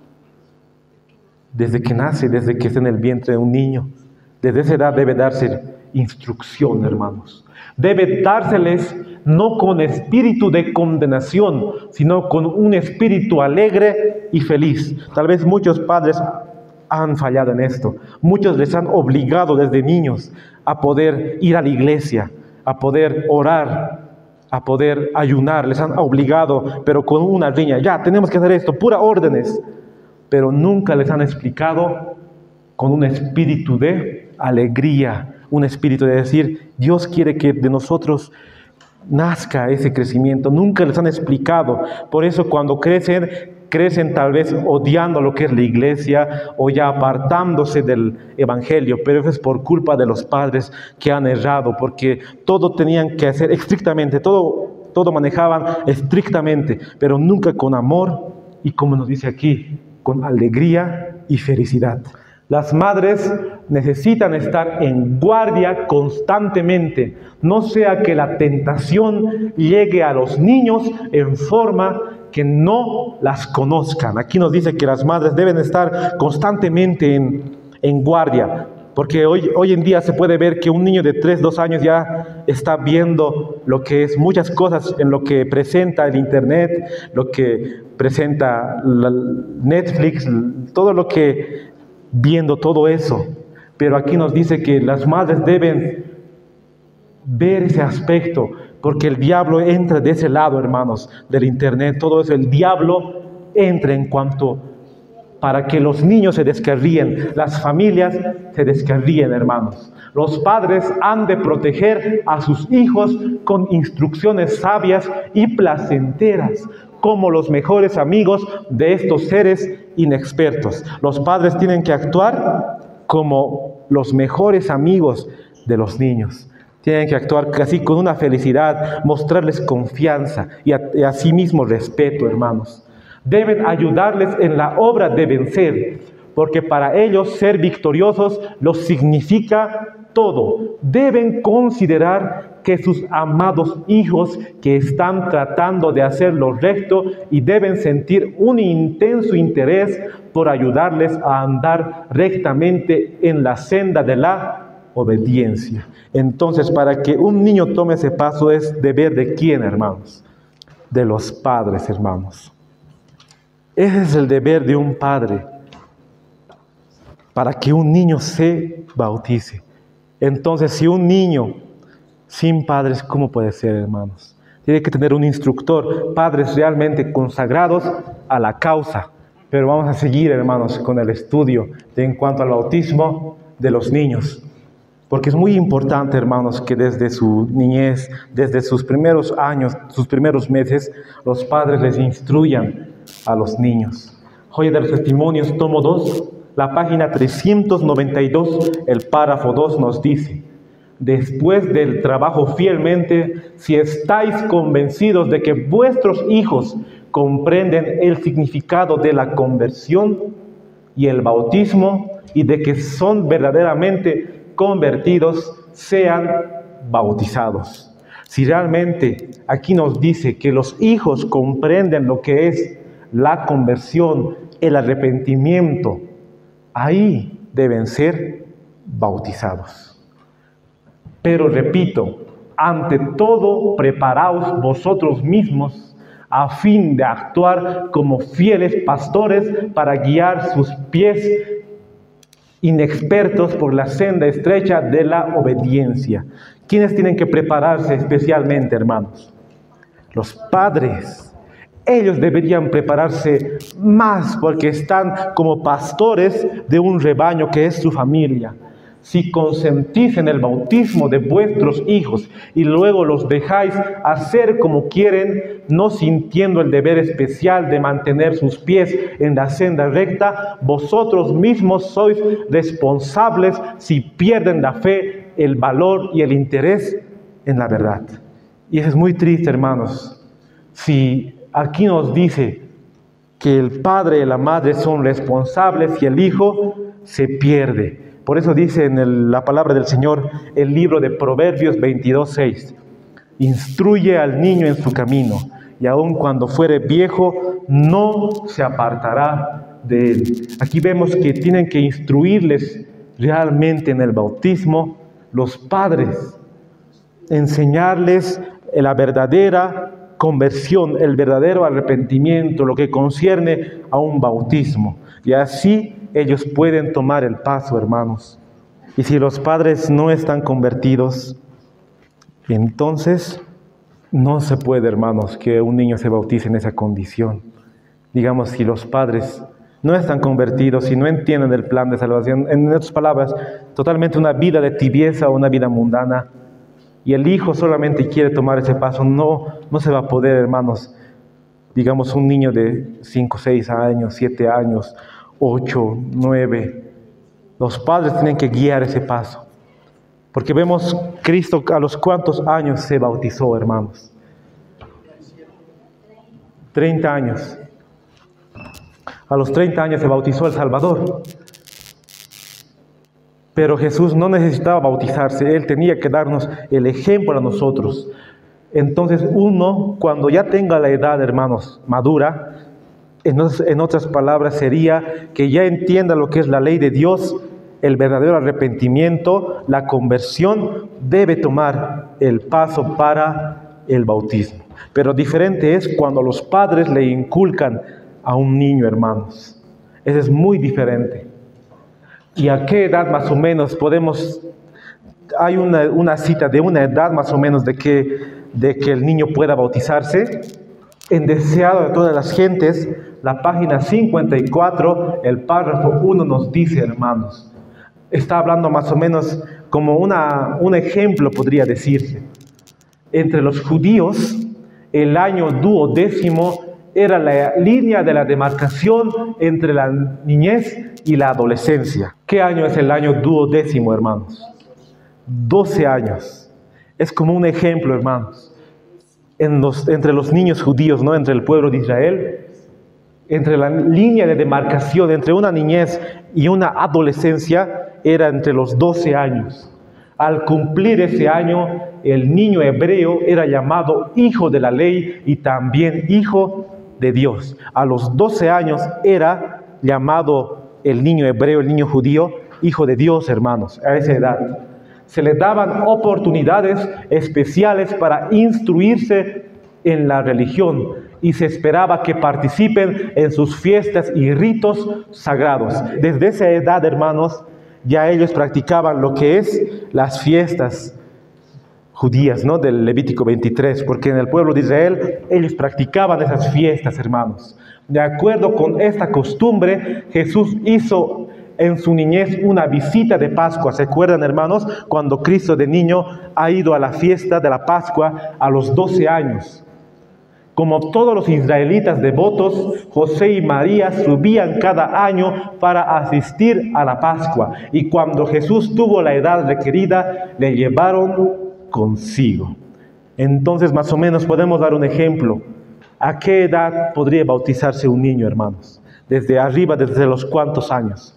Desde que nace, desde que está en el vientre de un niño. Desde esa edad debe darse instrucción, hermanos. Debe dárseles no con espíritu de condenación, sino con un espíritu alegre y feliz. Tal vez muchos padres han fallado en esto. Muchos les han obligado desde niños a poder ir a la iglesia, a poder orar, a poder ayunar. Les han obligado, pero con una riña. Ya, tenemos que hacer esto, puras órdenes. Pero nunca les han explicado con un espíritu de alegría, un espíritu de decir, Dios quiere que de nosotros nazca ese crecimiento. Nunca les han explicado. Por eso cuando crecen, crecen tal vez odiando lo que es la iglesia o ya apartándose del evangelio, pero eso es por culpa de los padres que han errado, porque todo tenían que hacer estrictamente, todo, todo manejaban estrictamente, pero nunca con amor y, como nos dice aquí, con alegría y felicidad. Las madres necesitan estar en guardia constantemente, no sea que la tentación llegue a los niños en forma que no las conozcan. Aquí nos dice que las madres deben estar constantemente en, en guardia, porque hoy, hoy en día se puede ver que un niño de tres, dos años ya está viendo lo que es muchas cosas en lo que presenta el internet, lo que presenta la Netflix, todo lo que viendo todo eso. Pero aquí nos dice que las madres deben ver ese aspecto, porque el diablo entra de ese lado, hermanos, del internet, todo eso. El diablo entra en cuanto para que los niños se descarríen, las familias se descarríen, hermanos. Los padres han de proteger a sus hijos con instrucciones sabias y placenteras, como los mejores amigos de estos seres inexpertos. Los padres tienen que actuar como los mejores amigos de los niños. Tienen que actuar casi con una felicidad, mostrarles confianza y, a, y asimismo respeto, hermanos. Deben ayudarles en la obra de vencer, porque para ellos ser victoriosos los significa todo. Deben considerar que sus amados hijos que están tratando de hacer lo recto y deben sentir un intenso interés por ayudarles a andar rectamente en la senda de la obediencia. Entonces, para que un niño tome ese paso es deber de quién, hermanos? De los padres, hermanos. Ese es el deber de un padre para que un niño se bautice. Entonces, si un niño Sin padres, ¿cómo puede ser, hermanos? Tiene que tener un instructor, padres realmente consagrados a la causa. Pero vamos a seguir, hermanos, con el estudio de, en cuanto al bautismo de los niños. Porque es muy importante, hermanos, que desde su niñez, desde sus primeros años, sus primeros meses, los padres les instruyan a los niños. Joya de los Testimonios, tomo dos, la página trescientos noventa y dos, el párrafo dos nos dice: después del trabajo fielmente, si estáis convencidos de que vuestros hijos comprenden el significado de la conversión y el bautismo y de que son verdaderamente convertidos, sean bautizados. Si realmente aquí nos dice que los hijos comprenden lo que es la conversión, el arrepentimiento, ahí deben ser bautizados. Pero repito, ante todo, preparaos vosotros mismos a fin de actuar como fieles pastores para guiar sus pies inexpertos por la senda estrecha de la obediencia. ¿Quiénes tienen que prepararse especialmente, hermanos? Los padres. Ellos deberían prepararse más porque están como pastores de un rebaño que es su familia. Si consentís en el bautismo de vuestros hijos y luego los dejáis hacer como quieren, no sintiendo el deber especial de mantener sus pies en la senda recta, vosotros mismos sois responsables si pierden la fe, el valor y el interés en la verdad. Y eso es muy triste, hermanos. Si aquí nos dice que el padre y la madre son responsables y el hijo se pierde. Por eso dice en el, la palabra del Señor, el libro de Proverbios veintidós, seis. Instruye al niño en su camino, y aun cuando fuere viejo, no se apartará de él. Aquí vemos que tienen que instruirles realmente en el bautismo los padres, enseñarles la verdadera conversión, el verdadero arrepentimiento, lo que concierne a un bautismo. Y así ellos pueden tomar el paso, hermanos. Y si los padres no están convertidos, entonces no se puede, hermanos, que un niño se bautice en esa condición. Digamos, si los padres no están convertidos, si no entienden el plan de salvación, en otras palabras, totalmente una vida de tibieza o una vida mundana, y el hijo solamente quiere tomar ese paso, no, no se va a poder, hermanos. Digamos, un niño de cinco, seis años, siete años, ocho, nueve, los padres tienen que guiar ese paso. Porque vemos Cristo a los cuantos años se bautizó, hermanos. treinta años. A los treinta años se bautizó el Salvador. Pero Jesús no necesitaba bautizarse, Él tenía que darnos el ejemplo a nosotros. Entonces uno, cuando ya tenga la edad, hermanos, madura, en, en otras palabras sería que ya entienda lo que es la ley de Dios, el verdadero arrepentimiento, la conversión, debe tomar el paso para el bautismo. Pero diferente es cuando los padres le inculcan a un niño, hermanos. Eso es muy diferente. ¿Y a qué edad más o menos podemos? Hay una, una cita de una edad más o menos de que, de que el niño pueda bautizarse. En Deseado de todas las gentes, la página cincuenta y cuatro, el párrafo uno nos dice, hermanos, está hablando más o menos como una, un ejemplo, podría decirse. Entre los judíos, el año duodécimo era la línea de la demarcación entre la niñez y la adolescencia. ¿Qué año es el año duodécimo, hermanos? doce años. Es como un ejemplo, hermanos. En los, entre los niños judíos, ¿no? Entre el pueblo de Israel, entre la línea de demarcación entre una niñez y una adolescencia era entre los doce años. Al cumplir ese año, el niño hebreo era llamado hijo de la ley y también hijo de Dios. A los doce años era llamado el niño hebreo, el niño judío, hijo de Dios, hermanos, a esa edad. Se les daban oportunidades especiales para instruirse en la religión y se esperaba que participen en sus fiestas y ritos sagrados. Desde esa edad, hermanos, ya ellos practicaban lo que es las fiestas judías, ¿no? Del Levítico veintitrés, porque en el pueblo de Israel ellos practicaban esas fiestas, hermanos. De acuerdo con esta costumbre, Jesús hizo en su niñez una visita de Pascua. ¿Se acuerdan, hermanos? Cuando Cristo de niño ha ido a la fiesta de la Pascua a los doce años. Como todos los israelitas devotos, José y María subían cada año para asistir a la Pascua. Y cuando Jesús tuvo la edad requerida, le llevaron consigo. Entonces, más o menos podemos dar un ejemplo. ¿A qué edad podría bautizarse un niño, hermanos? Desde arriba, desde los cuántos años.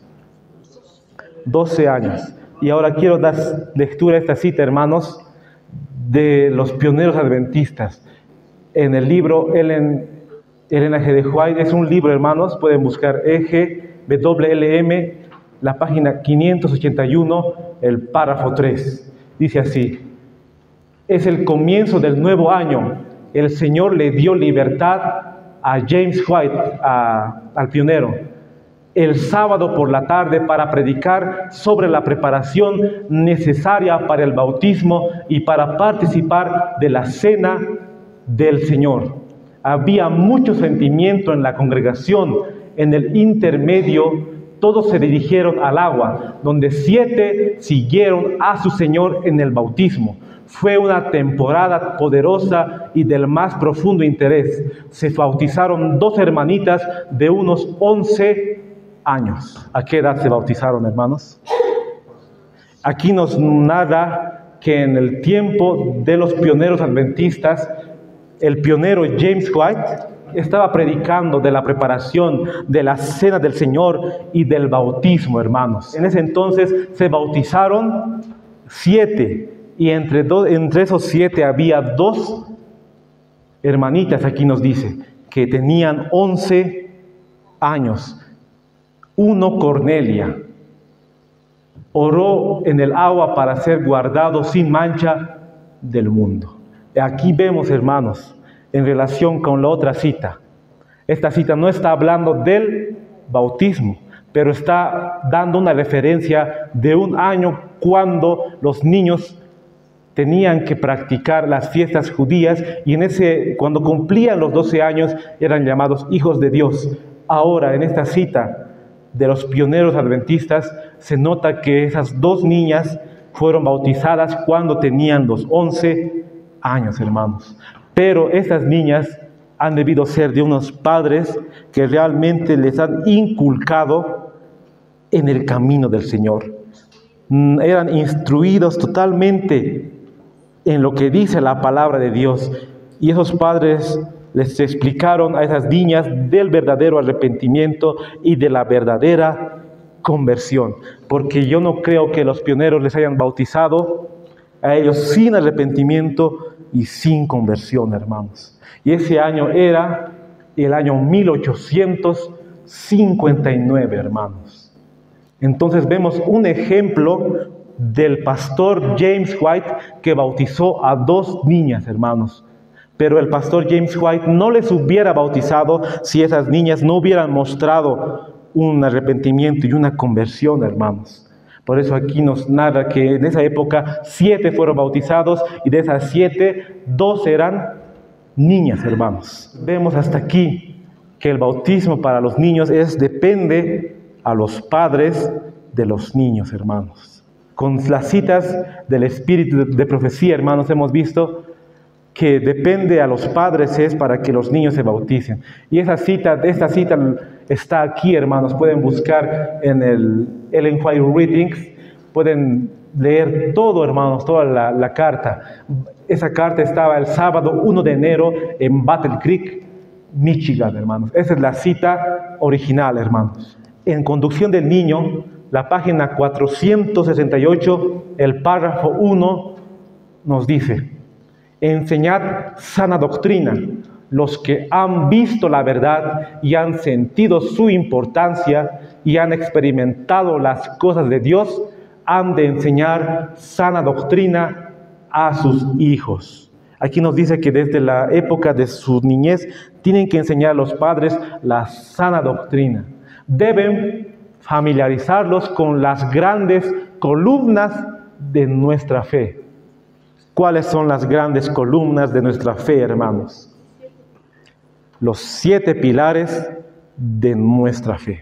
doce años. Y ahora quiero dar lectura a esta cita, hermanos, de los pioneros adventistas. En el libro Ellen, Elena G. de White, es un libro, hermanos, pueden buscar E G W L M, la página quinientos ochenta y uno, el párrafo tres. Dice así: es el comienzo del nuevo año. El Señor le dio libertad a James White, a, al pionero, el sábado por la tarde para predicar sobre la preparación necesaria para el bautismo y para participar de la cena del Señor. Había mucho sentimiento en la congregación. En el intermedio, todos se dirigieron al agua, donde siete siguieron a su Señor en el bautismo. Fue una temporada poderosa y del más profundo interés. Se bautizaron dos hermanitas de unos once años. ¿A qué edad se bautizaron, hermanos? Aquí nos narra que en el tiempo de los pioneros adventistas, el pionero James White estaba predicando de la preparación de la cena del Señor y del bautismo, hermanos. En ese entonces se bautizaron siete, y entre, do, entre esos siete había dos hermanitas, aquí nos dice, que tenían once años. Uno, Cornelia, oró en el agua para ser guardado sin mancha del mundo. Aquí vemos, hermanos, en relación con la otra cita. Esta cita no está hablando del bautismo, pero está dando una referencia de un año cuando los niños tenían que practicar las fiestas judías, y en ese, cuando cumplían los doce años eran llamados hijos de Dios. Ahora, en esta cita de los pioneros adventistas, se nota que esas dos niñas fueron bautizadas cuando tenían los once años, hermanos. Pero estas niñas han debido ser de unos padres que realmente les han inculcado en el camino del Señor. Eran instruidos totalmente en lo que dice la palabra de Dios. Y esos padres les explicaron a esas niñas del verdadero arrepentimiento y de la verdadera conversión. Porque yo no creo que los pioneros les hayan bautizado a ellos sin arrepentimiento y sin conversión, hermanos. Y ese año era el año mil ochocientos cincuenta y nueve, hermanos. Entonces vemos un ejemplo del pastor James White que bautizó a dos niñas, hermanos. Pero el pastor James White no les hubiera bautizado si esas niñas no hubieran mostrado un arrepentimiento y una conversión, hermanos. Por eso aquí nos narra que en esa época siete fueron bautizados, y de esas siete, dos eran niñas, hermanos. Vemos hasta aquí que el bautismo para los niños es, depende a los padres de los niños, hermanos. Con las citas del espíritu de profecía, hermanos, hemos visto que depende a los padres es para que los niños se bauticen. Y esa cita, esta cita está aquí, hermanos. Pueden buscar en el Ellen White Readings, pueden leer todo, hermanos, toda la, la carta. Esa carta estaba el sábado uno de enero en Battle Creek, Michigan, hermanos. Esa es la cita original, hermanos. En Conducción del Niño, la página cuatrocientos sesenta y ocho, el párrafo uno nos dice: enseñad sana doctrina. Los que han visto la verdad y han sentido su importancia y han experimentado las cosas de Dios, han de enseñar sana doctrina a sus hijos. Aquí nos dice que desde la época de su niñez tienen que enseñar a los padres la sana doctrina. Deben familiarizarlos con las grandes columnas de nuestra fe. ¿Cuáles son las grandes columnas de nuestra fe, hermanos? Los siete pilares de nuestra fe.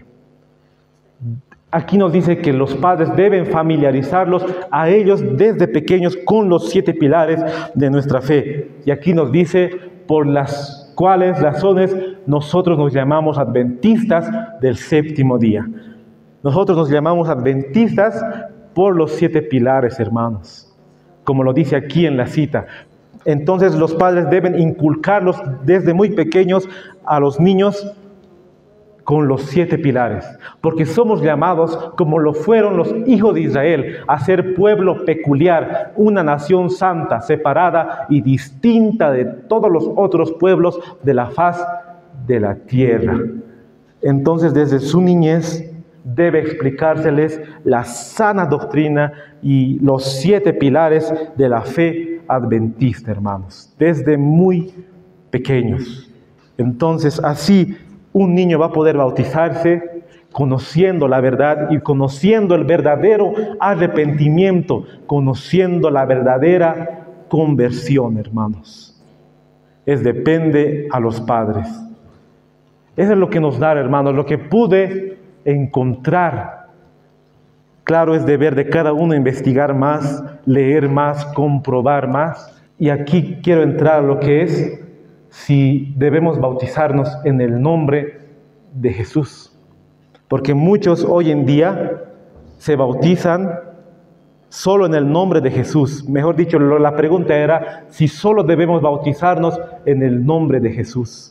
Aquí nos dice que los padres deben familiarizarlos a ellos desde pequeños con los siete pilares de nuestra fe. Y aquí nos dice por las cuales razones nosotros nos llamamos adventistas del séptimo día. Nosotros nos llamamos adventistas por los siete pilares, hermanos, como lo dice aquí en la cita. Entonces los padres deben inculcarlos desde muy pequeños a los niños con los siete pilares, porque somos llamados, como lo fueron los hijos de Israel, a ser pueblo peculiar, una nación santa, separada y distinta de todos los otros pueblos de la faz de la tierra. Entonces, desde su niñez debe explicárseles la sana doctrina y los siete pilares de la fe adventista, hermanos, desde muy pequeños. Entonces, así un niño va a poder bautizarse conociendo la verdad y conociendo el verdadero arrepentimiento, conociendo la verdadera conversión, hermanos. Es depende a los padres. Eso es lo que nos da, hermanos, lo que pude encontrar. Claro, es deber de cada uno investigar más, leer más, comprobar más. Y aquí quiero entrar a lo que es si debemos bautizarnos en el nombre de Jesús. Porque muchos hoy en día se bautizan solo en el nombre de Jesús. Mejor dicho, la pregunta era si solo debemos bautizarnos en el nombre de Jesús.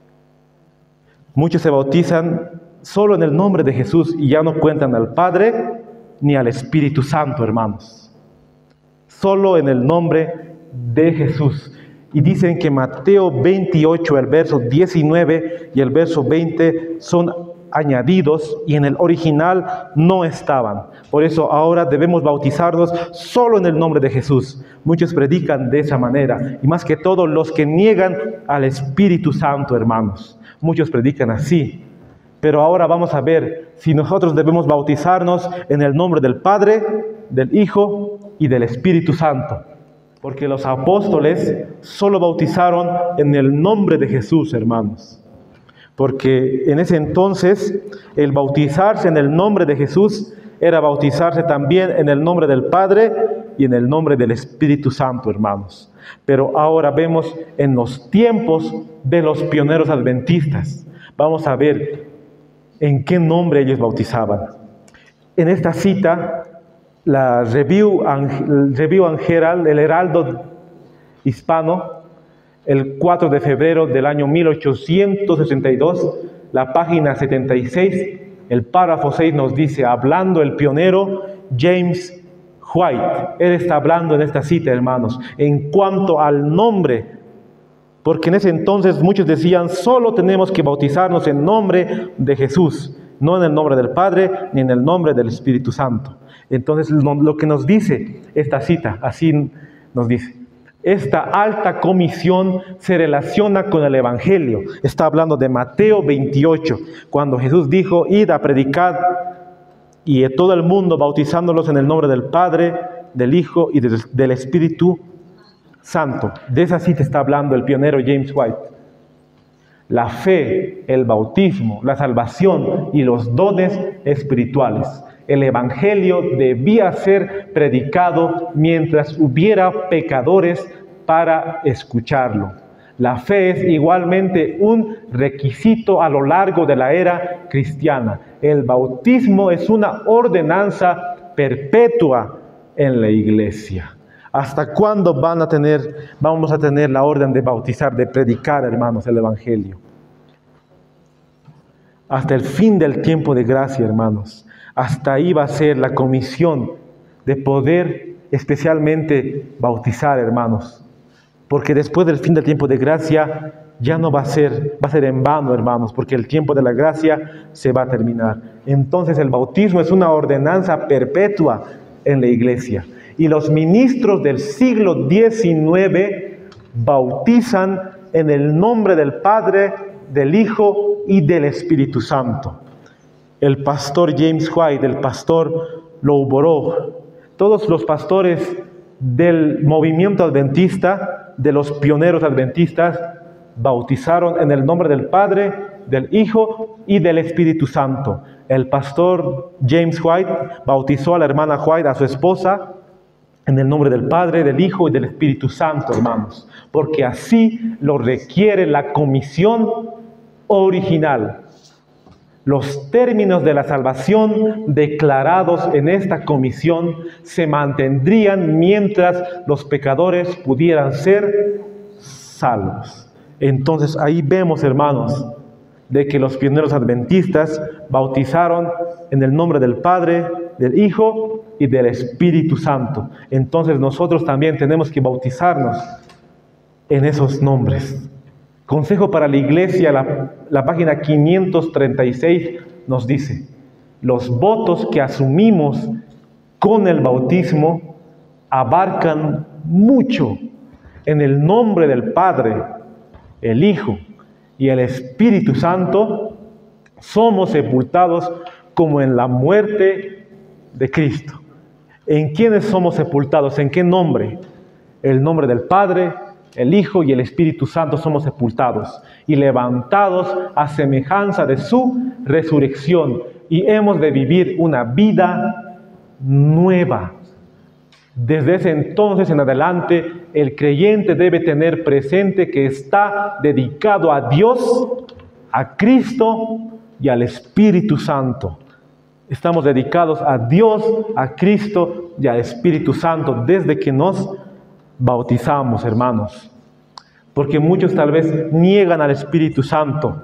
Muchos se bautizan solo en el nombre de Jesús y ya no cuentan al Padre ni al Espíritu Santo, hermanos. Solo en el nombre de Jesús. Y dicen que Mateo veintiocho, el verso diecinueve y el verso veinte son añadidos y en el original no estaban. Por eso ahora debemos bautizarnos solo en el nombre de Jesús. Muchos predican de esa manera. Y más que todo los que niegan al Espíritu Santo, hermanos. Muchos predican así. Pero ahora vamos a ver si nosotros debemos bautizarnos en el nombre del Padre, del Hijo y del Espíritu Santo. Porque los apóstoles solo bautizaron en el nombre de Jesús, hermanos. Porque en ese entonces el bautizarse en el nombre de Jesús era bautizarse también en el nombre del Padre y en el nombre del Espíritu Santo, hermanos. Pero ahora vemos en los tiempos de los pioneros adventistas. Vamos a ver en qué nombre ellos bautizaban. En esta cita, la Review and, Review and Herald, el Heraldo Hispano, el cuatro de febrero del año mil ochocientos sesenta y dos, la página setenta y seis, el párrafo seis nos dice, hablando el pionero James White. Él está hablando en esta cita, hermanos, en cuanto al nombre, porque en ese entonces muchos decían, solo tenemos que bautizarnos en nombre de Jesús, no en el nombre del Padre ni en el nombre del Espíritu Santo. Entonces lo que nos dice esta cita, así nos dice, esta alta comisión se relaciona con el Evangelio. Está hablando de Mateo veintiocho, cuando Jesús dijo, id a predicar y a todo el mundo bautizándolos en el nombre del Padre, del Hijo y del, del Espíritu Santo. De esa cita está hablando el pionero James White. La fe, el bautismo, la salvación y los dones espirituales. El Evangelio debía ser predicado mientras hubiera pecadores para escucharlo. La fe es igualmente un requisito a lo largo de la era cristiana. El bautismo es una ordenanza perpetua en la iglesia. ¿Hasta cuándo van a tener, vamos a tener la orden de bautizar, de predicar, hermanos, el Evangelio? Hasta el fin del tiempo de gracia, hermanos. Hasta ahí va a ser la comisión de poder especialmente bautizar, hermanos. Porque después del fin del tiempo de gracia ya no va a ser, va a ser en vano, hermanos, porque el tiempo de la gracia se va a terminar. Entonces el bautismo es una ordenanza perpetua en la iglesia. Y los ministros del siglo diecinueve bautizan en el nombre del Padre, del Hijo y del Espíritu Santo. El pastor James White, el pastor Loughborough, todos los pastores del movimiento adventista, de los pioneros adventistas, bautizaron en el nombre del Padre, del Hijo y del Espíritu Santo. El pastor James White bautizó a la hermana White, a su esposa, en el nombre del Padre, del Hijo y del Espíritu Santo, hermanos, porque así lo requiere la comisión original. Los términos de la salvación declarados en esta comisión se mantendrían mientras los pecadores pudieran ser salvos. Entonces ahí vemos, hermanos, de que los pioneros adventistas bautizaron en el nombre del Padre, del Hijo y del Espíritu Santo. Entonces nosotros también tenemos que bautizarnos en esos nombres. Consejo para la Iglesia, la, la página quinientos treinta y seis nos dice: los votos que asumimos con el bautismo abarcan mucho. En el nombre del Padre, el Hijo y el Espíritu Santo somos sepultados como en la muerte de Cristo. ¿En quiénes somos sepultados? ¿En qué nombre? El nombre del Padre, el Hijo y el Espíritu Santo somos sepultados y levantados a semejanza de su resurrección, y hemos de vivir una vida nueva. Desde ese entonces en adelante, el creyente debe tener presente que está dedicado a Dios, a Cristo y al Espíritu Santo. Estamos dedicados a Dios, a Cristo y al Espíritu Santo desde que nos bautizamos, hermanos. Porque muchos tal vez niegan al Espíritu Santo.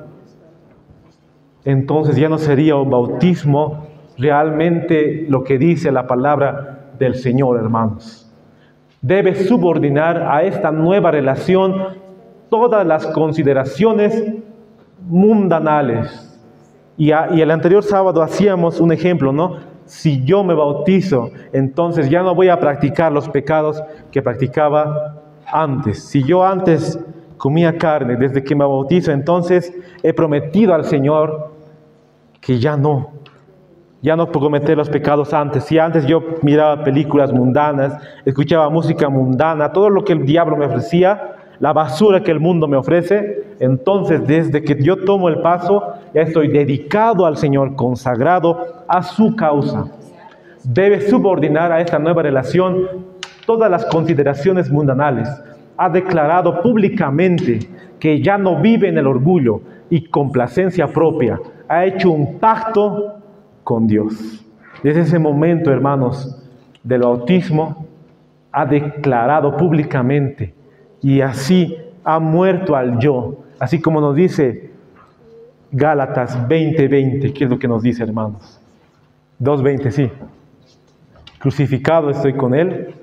Entonces ya no sería un bautismo realmente lo que dice la palabra del Señor, hermanos. Debe subordinar a esta nueva relación todas las consideraciones mundanales. Y, a, y el anterior sábado hacíamos un ejemplo, ¿no? Si yo me bautizo, entonces ya no voy a practicar los pecados que practicaba antes. Si yo antes comía carne, desde que me bautizo, entonces he prometido al Señor que ya no. Ya no puedo cometer los pecados antes. Si antes yo miraba películas mundanas, escuchaba música mundana, todo lo que el diablo me ofrecía, la basura que el mundo me ofrece, entonces desde que yo tomo el paso, ya estoy dedicado al Señor, consagrado a su causa. Debe subordinar a esta nueva relación todas las consideraciones mundanales. Ha declarado públicamente que ya no vive en el orgullo y complacencia propia. Ha hecho un pacto con Dios. Desde ese momento, hermanos, del bautismo, ha declarado públicamente y así ha muerto al yo, así como nos dice Gálatas veinte veinte, ¿qué es lo que nos dice, hermanos? dos veinte, sí. Crucificado estoy con Él,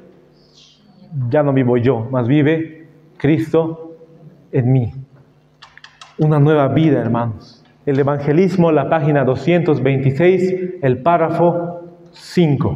ya no vivo yo, mas vive Cristo en mí. Una nueva vida, hermanos. El Evangelismo, la página doscientos veintiséis, el párrafo cinco.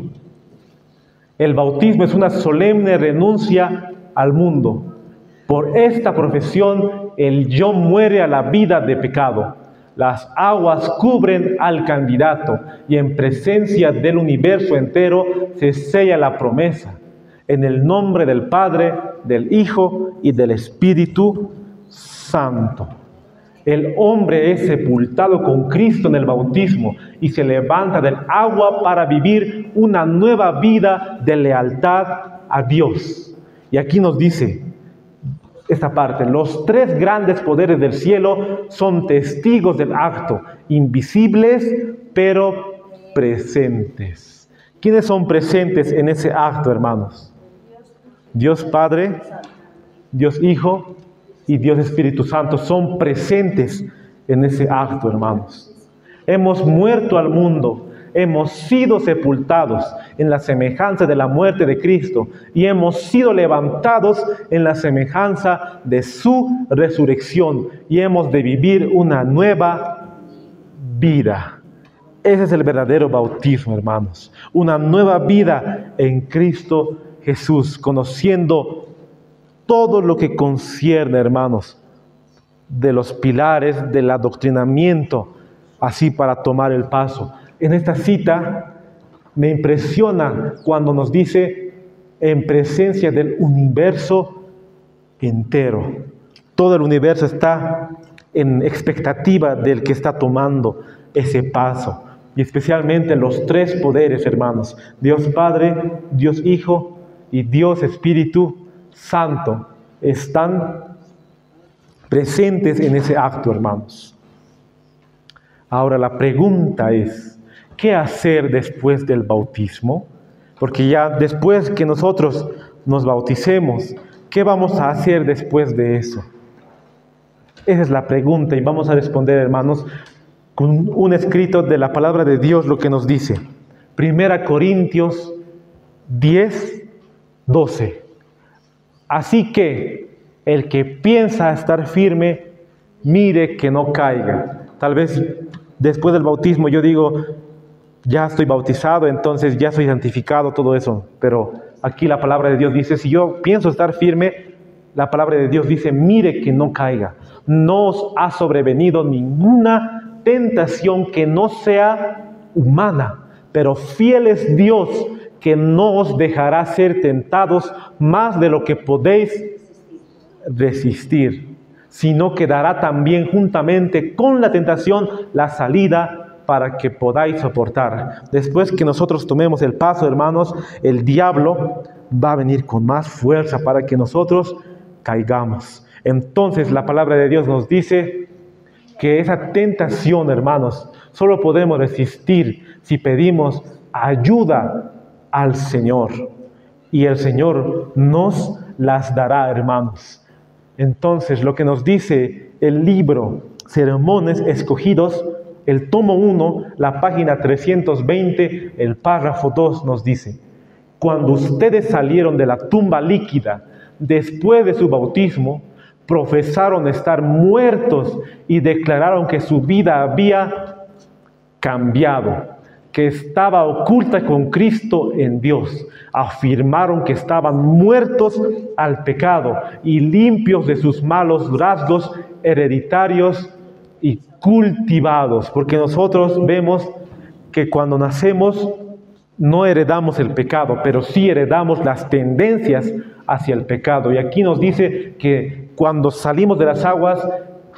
El bautismo es una solemne renuncia al mundo. Por esta profesión, el yo muere a la vida de pecado. Las aguas cubren al candidato y en presencia del universo entero se sella la promesa. En el nombre del Padre, del Hijo y del Espíritu Santo. El hombre es sepultado con Cristo en el bautismo y se levanta del agua para vivir una nueva vida de lealtad a Dios. Y aquí nos dice esta parte: los tres grandes poderes del cielo son testigos del acto, invisibles pero presentes. ¿Quiénes son presentes en ese acto, hermanos? Dios Padre, Dios Hijo y Dios Espíritu Santo son presentes en ese acto, hermanos. Hemos muerto al mundo, hemos sido sepultados en la semejanza de la muerte de Cristo y hemos sido levantados en la semejanza de su resurrección y hemos de vivir una nueva vida. Ese es el verdadero bautismo, hermanos. Una nueva vida en Cristo Jesús, conociendo todo lo que concierne, hermanos, de los pilares del adoctrinamiento, así para tomar el paso. En esta cita me impresiona cuando nos dice en presencia del universo entero. Todo el universo está en expectativa del que está tomando ese paso. Y especialmente los tres poderes, hermanos. Dios Padre, Dios Hijo y Dios Espíritu Santo están presentes en ese acto, hermanos. Ahora la pregunta es, ¿qué hacer después del bautismo? Porque ya después que nosotros nos bauticemos, ¿qué vamos a hacer después de eso? Esa es la pregunta y vamos a responder, hermanos, con un escrito de la palabra de Dios, lo que nos dice. Primera Corintios diez, doce. Así que el que piensa estar firme, mire que no caiga. Tal vez después del bautismo yo digo, ya estoy bautizado, entonces ya soy santificado, todo eso. Pero aquí la palabra de Dios dice, si yo pienso estar firme, la palabra de Dios dice, mire que no caiga. No os ha sobrevenido ninguna tentación que no sea humana, pero fiel es Dios que no os dejará ser tentados más de lo que podéis resistir, sino que dará también juntamente con la tentación la salida para que podáis soportar. Después que nosotros tomemos el paso, hermanos, el diablo va a venir con más fuerza para que nosotros caigamos. Entonces la palabra de Dios nos dice que esa tentación, hermanos, solo podemos resistir si pedimos ayuda al Señor. Y el Señor nos las dará, hermanos. Entonces, lo que nos dice el libro Sermones Escogidos, el tomo uno, la página trescientos veinte, el párrafo dos nos dice: cuando ustedes salieron de la tumba líquida después de su bautismo, profesaron estar muertos y declararon que su vida había cambiado, que estaba oculta con Cristo en Dios. Afirmaron que estaban muertos al pecado y limpios de sus malos rasgos hereditarios y cultivados. Porque nosotros vemos que cuando nacemos no heredamos el pecado, pero sí heredamos las tendencias hacia el pecado. Y aquí nos dice que cuando salimos de las aguas,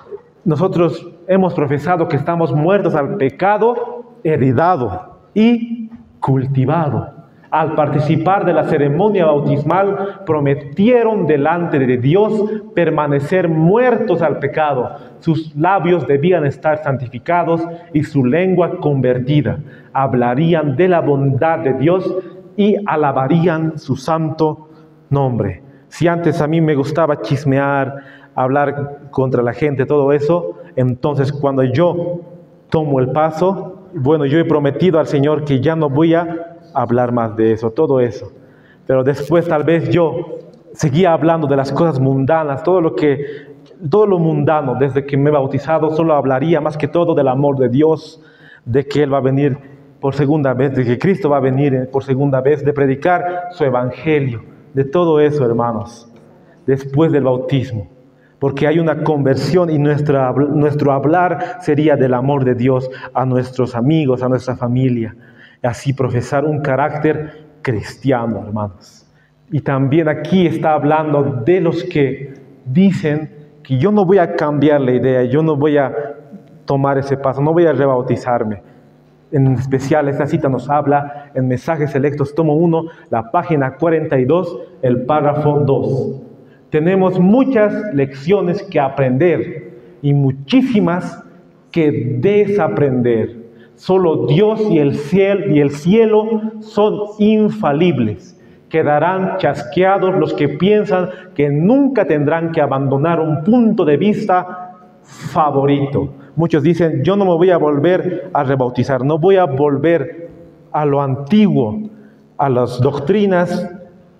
nosotros hemos profesado que estamos muertos al pecado heredado y cultivado. Al participar de la ceremonia bautismal, prometieron delante de Dios permanecer muertos al pecado. Sus labios debían estar santificados y su lengua convertida. Hablarían de la bondad de Dios y alabarían su santo nombre. Si antes a mí me gustaba chismear, hablar contra la gente, todo eso, entonces cuando yo tomo el paso, bueno, yo he prometido al Señor que ya no voy a hablar más de eso, todo eso. Pero después tal vez yo seguía hablando de las cosas mundanas, todo lo que, todo lo mundano. Desde que me he bautizado solo hablaría más que todo del amor de Dios, de que Él va a venir por segunda vez, de que Cristo va a venir por segunda vez, de predicar su evangelio, de todo eso, hermanos, después del bautismo. Porque hay una conversión y nuestra, nuestro hablar sería del amor de Dios a nuestros amigos, a nuestra familia. Así profesar un carácter cristiano, hermanos. Y también aquí está hablando de los que dicen que yo no voy a cambiar la idea, yo no voy a tomar ese paso, no voy a rebautizarme. En especial esta cita nos habla en Mensajes Selectos, tomo uno, la página cuarenta y dos, el párrafo dos. Tenemos muchas lecciones que aprender y muchísimas que desaprender. Solo Dios y el cielo, y el cielo son infalibles. Quedarán chasqueados los que piensan que nunca tendrán que abandonar un punto de vista favorito. Muchos dicen, yo no me voy a volver a rebautizar, no voy a volver a lo antiguo, a las doctrinas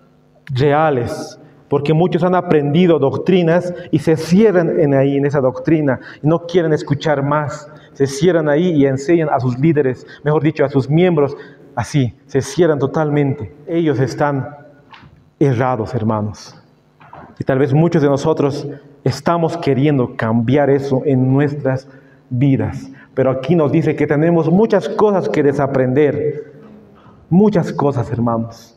reales. Porque muchos han aprendido doctrinas y se cierran en ahí, en esa doctrina, y no quieren escuchar más. Se cierran ahí y enseñan a sus líderes, mejor dicho, a sus miembros, así, se cierran totalmente. Ellos están errados, hermanos. Y tal vez muchos de nosotros estamos queriendo cambiar eso en nuestras vidas. Pero aquí nos dice que tenemos muchas cosas que desaprender. Muchas cosas, hermanos,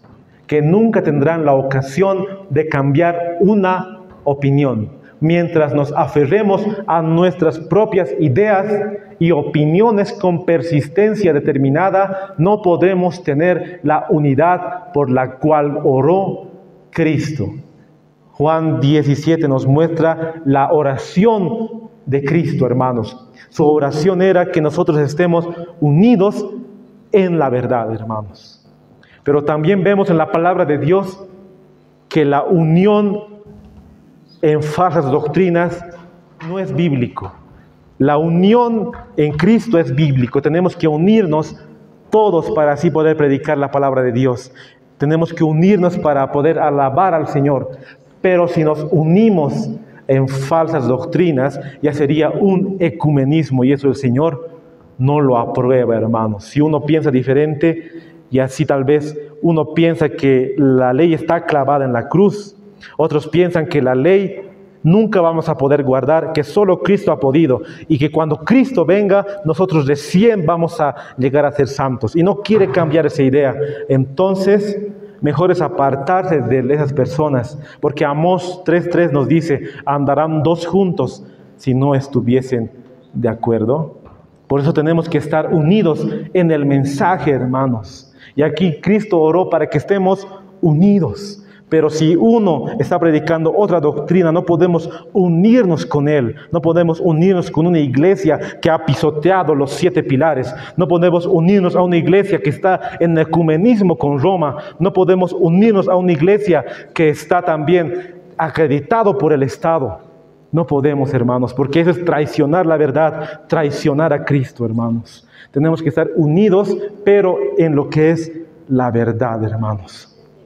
que nunca tendrán la ocasión de cambiar una opinión. Mientras nos aferremos a nuestras propias ideas y opiniones con persistencia determinada, no podremos tener la unidad por la cual oró Cristo. Juan diecisiete nos muestra la oración de Cristo, hermanos. Su oración era que nosotros estemos unidos en la verdad, hermanos. Pero también vemos en la palabra de Dios que la unión en falsas doctrinas no es bíblico. La unión en Cristo es bíblico. Tenemos que unirnos todos para así poder predicar la palabra de Dios. Tenemos que unirnos para poder alabar al Señor. Pero si nos unimos en falsas doctrinas, ya sería un ecumenismo, y eso el Señor no lo aprueba, hermanos. Si uno piensa diferente, y así tal vez uno piensa que la ley está clavada en la cruz, otros piensan que la ley nunca vamos a poder guardar, que solo Cristo ha podido, y que cuando Cristo venga, nosotros recién vamos a llegar a ser santos, y no quiere cambiar esa idea. Entonces, mejor es apartarse de esas personas, porque Amós tres tres nos dice, andarán dos juntos si no estuviesen de acuerdo. Por eso tenemos que estar unidos en el mensaje, hermanos. Y aquí Cristo oró para que estemos unidos. Pero si uno está predicando otra doctrina, no podemos unirnos con él. No podemos unirnos con una iglesia que ha pisoteado los siete pilares. No podemos unirnos a una iglesia que está en ecumenismo con Roma. No podemos unirnos a una iglesia que está también acreditado por el Estado. No podemos, hermanos, porque eso es traicionar la verdad, traicionar a Cristo, hermanos. Tenemos que estar unidos, pero en lo que es la verdad, hermanos.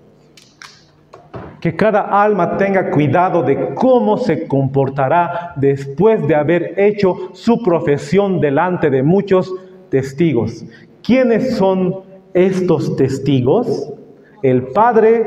Que cada alma tenga cuidado de cómo se comportará después de haber hecho su profesión delante de muchos testigos. ¿Quiénes son estos testigos? El Padre,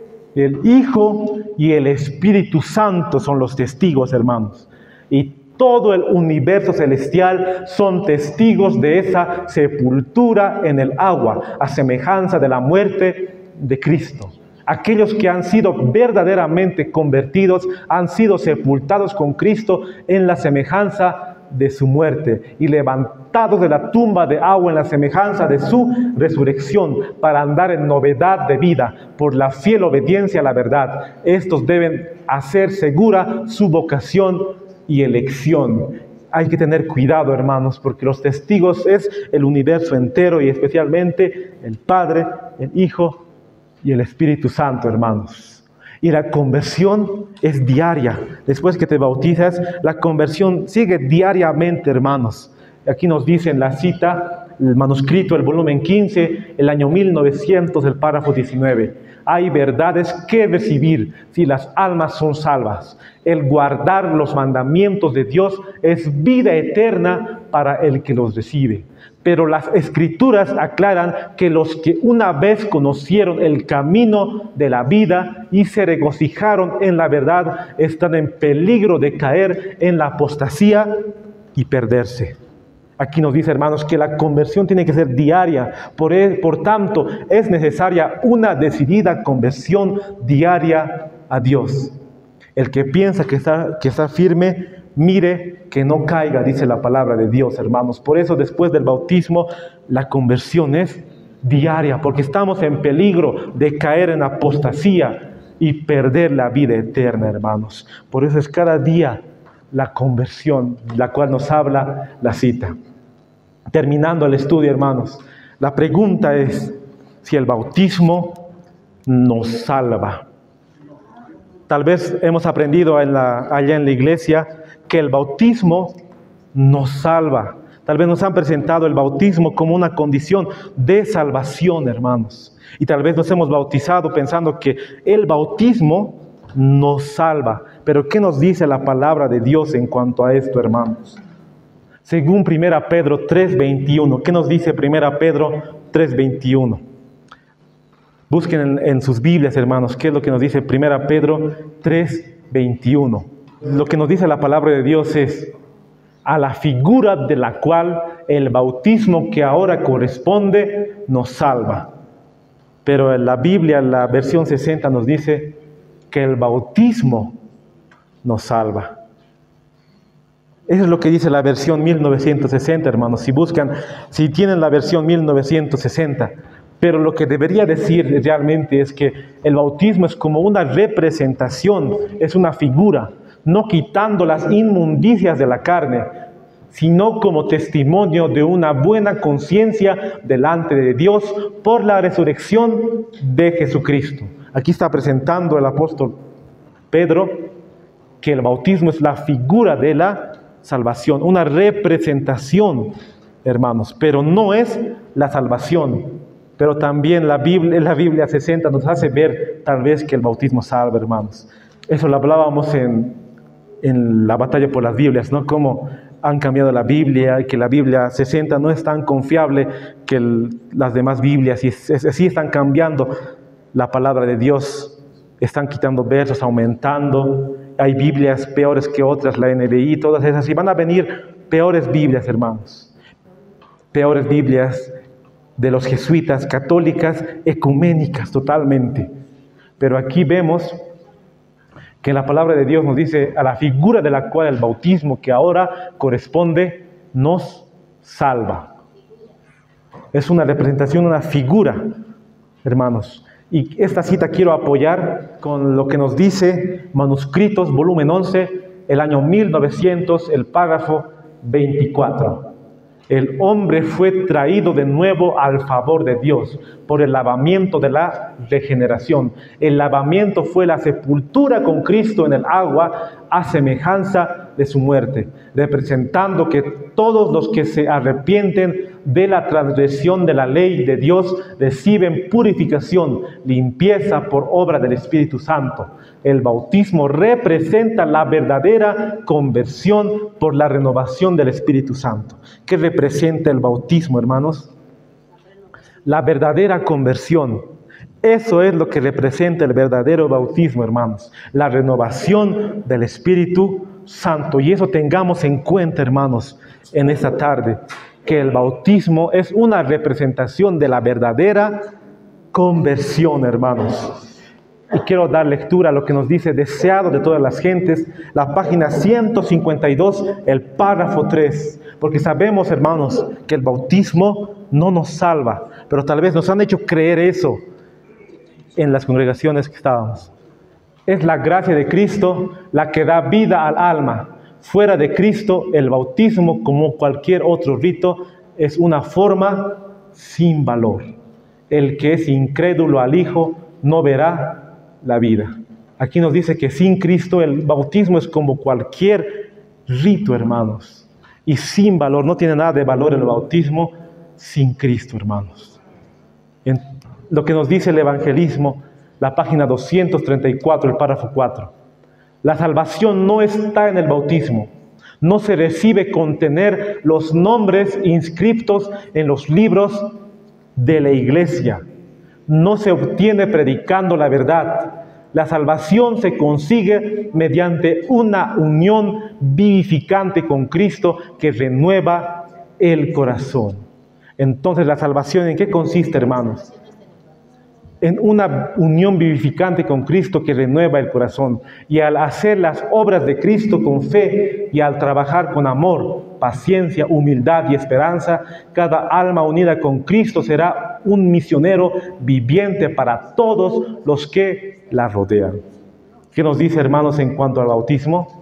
el Hijo y el Espíritu Santo son los testigos, hermanos. Y todo el universo celestial son testigos de esa sepultura en el agua, a semejanza de la muerte de Cristo. Aquellos que han sido verdaderamente convertidos han sido sepultados con Cristo en la semejanza de su muerte y levantados de la tumba de agua en la semejanza de su resurrección para andar en novedad de vida por la fiel obediencia a la verdad. Estos deben hacer segura su vocación y elección. Hay que tener cuidado, hermanos, porque los testigos es el universo entero y especialmente el Padre, el Hijo y el Espíritu Santo, hermanos. Y la conversión es diaria. Después que te bautizas, la conversión sigue diariamente, hermanos. Aquí nos dice en la cita, el manuscrito, el volumen quince, el año mil novecientos, el párrafo diecinueve. Hay verdades que recibir si las almas son salvas. El guardar los mandamientos de Dios es vida eterna para el que los recibe. Pero las Escrituras aclaran que los que una vez conocieron el camino de la vida y se regocijaron en la verdad, están en peligro de caer en la apostasía y perderse. Aquí nos dice, hermanos, que la conversión tiene que ser diaria. Por, el, por tanto, es necesaria una decidida conversión diaria a Dios. El que piensa que está, que está firme, mire que no caiga, dice la palabra de Dios, hermanos. Por eso, después del bautismo, la conversión es diaria, porque estamos en peligro de caer en apostasía y perder la vida eterna, hermanos. Por eso es cada día la conversión, la cual nos habla la cita. Terminando el estudio, hermanos, la pregunta es si el bautismo nos salva. Tal vez hemos aprendido en la, allá en la iglesia que el bautismo nos salva. Tal vez nos han presentado el bautismo como una condición de salvación, hermanos. Y tal vez nos hemos bautizado pensando que el bautismo nos salva. Pero ¿qué nos dice la palabra de Dios en cuanto a esto, hermanos? Según primera Pedro tres veintiuno, ¿qué nos dice primera Pedro tres veintiuno? Busquen en, en sus Biblias, hermanos, qué es lo que nos dice primera Pedro tres veintiuno. Lo que nos dice la palabra de Dios es: a la figura de la cual el bautismo que ahora corresponde nos salva. pero en la Biblia, la versión sesenta, nos dice que el bautismo nos salva. Eso es lo que dice la versión mil novecientos sesenta, hermanos. Si buscan, si tienen la versión mil novecientos sesenta. Pero lo que debería decir realmente es que el bautismo es como una representación, es una figura, no quitando las inmundicias de la carne, sino como testimonio de una buena conciencia delante de Dios por la resurrección de Jesucristo. Aquí está presentando el apóstol Pedro que el bautismo es la figura de la salvación, una representación, hermanos, pero no es la salvación. Pero también la Biblia, la Biblia sesenta nos hace ver tal vez que el bautismo salva, hermanos. Eso lo hablábamos en, en la batalla por las Biblias, ¿no? Cómo han cambiado la Biblia y que la Biblia sesenta no es tan confiable que el, las demás Biblias, y sí están cambiando la palabra de Dios, están quitando versos, aumentando. Hay Biblias peores que otras, la N B I, todas esas, y van a venir peores Biblias, hermanos. Peores Biblias de los jesuitas, católicas, ecuménicas totalmente. Pero aquí vemos que la palabra de Dios nos dice a la figura de la cual el bautismo que ahora corresponde nos salva. Es una representación, una figura, hermanos. Y esta cita quiero apoyar con lo que nos dice Manuscritos, volumen once, el año mil novecientos, el párrafo veinticuatro. El hombre fue traído de nuevo al favor de Dios por el lavamiento de la regeneración. El lavamiento fue la sepultura con Cristo en el agua a semejanza de su muerte, representando que todos los que se arrepienten de la transgresión de la ley de Dios reciben purificación, limpieza por obra del Espíritu Santo. El bautismo representa la verdadera conversión por la renovación del Espíritu Santo. ¿Qué representa el bautismo, hermanos? La verdadera conversión. Eso es lo que representa el verdadero bautismo, hermanos. La renovación del Espíritu Santo. Y eso tengamos en cuenta, hermanos, en esta tarde, que el bautismo es una representación de la verdadera conversión, hermanos. Y quiero dar lectura a lo que nos dice Deseado de todas las gentes, la página ciento cincuenta y dos, el párrafo tres. Porque sabemos, hermanos, que el bautismo no nos salva, pero tal vez nos han hecho creer eso en las congregaciones que estábamos. Es la gracia de Cristo la que da vida al alma. Fuera de Cristo, el bautismo, como cualquier otro rito, es una forma sin valor. El que es incrédulo al Hijo no verá la vida. Aquí nos dice que sin Cristo el bautismo es como cualquier rito, hermanos, y sin valor. No tiene nada de valor el bautismo sin Cristo, hermanos. En lo que nos dice el evangelismo, la página doscientos treinta y cuatro, el párrafo cuatro. La salvación no está en el bautismo. No se recibe con tener los nombres inscritos en los libros de la iglesia. No se obtiene predicando la verdad. La salvación se consigue mediante una unión vivificante con Cristo que renueva el corazón. Entonces, ¿la salvación en qué consiste, hermanos? En una unión vivificante con Cristo que renueva el corazón. Y al hacer las obras de Cristo con fe y al trabajar con amor, paciencia, humildad y esperanza, cada alma unida con Cristo será un misionero viviente para todos los que la rodean. ¿Qué nos dice, hermanos, en cuanto al bautismo?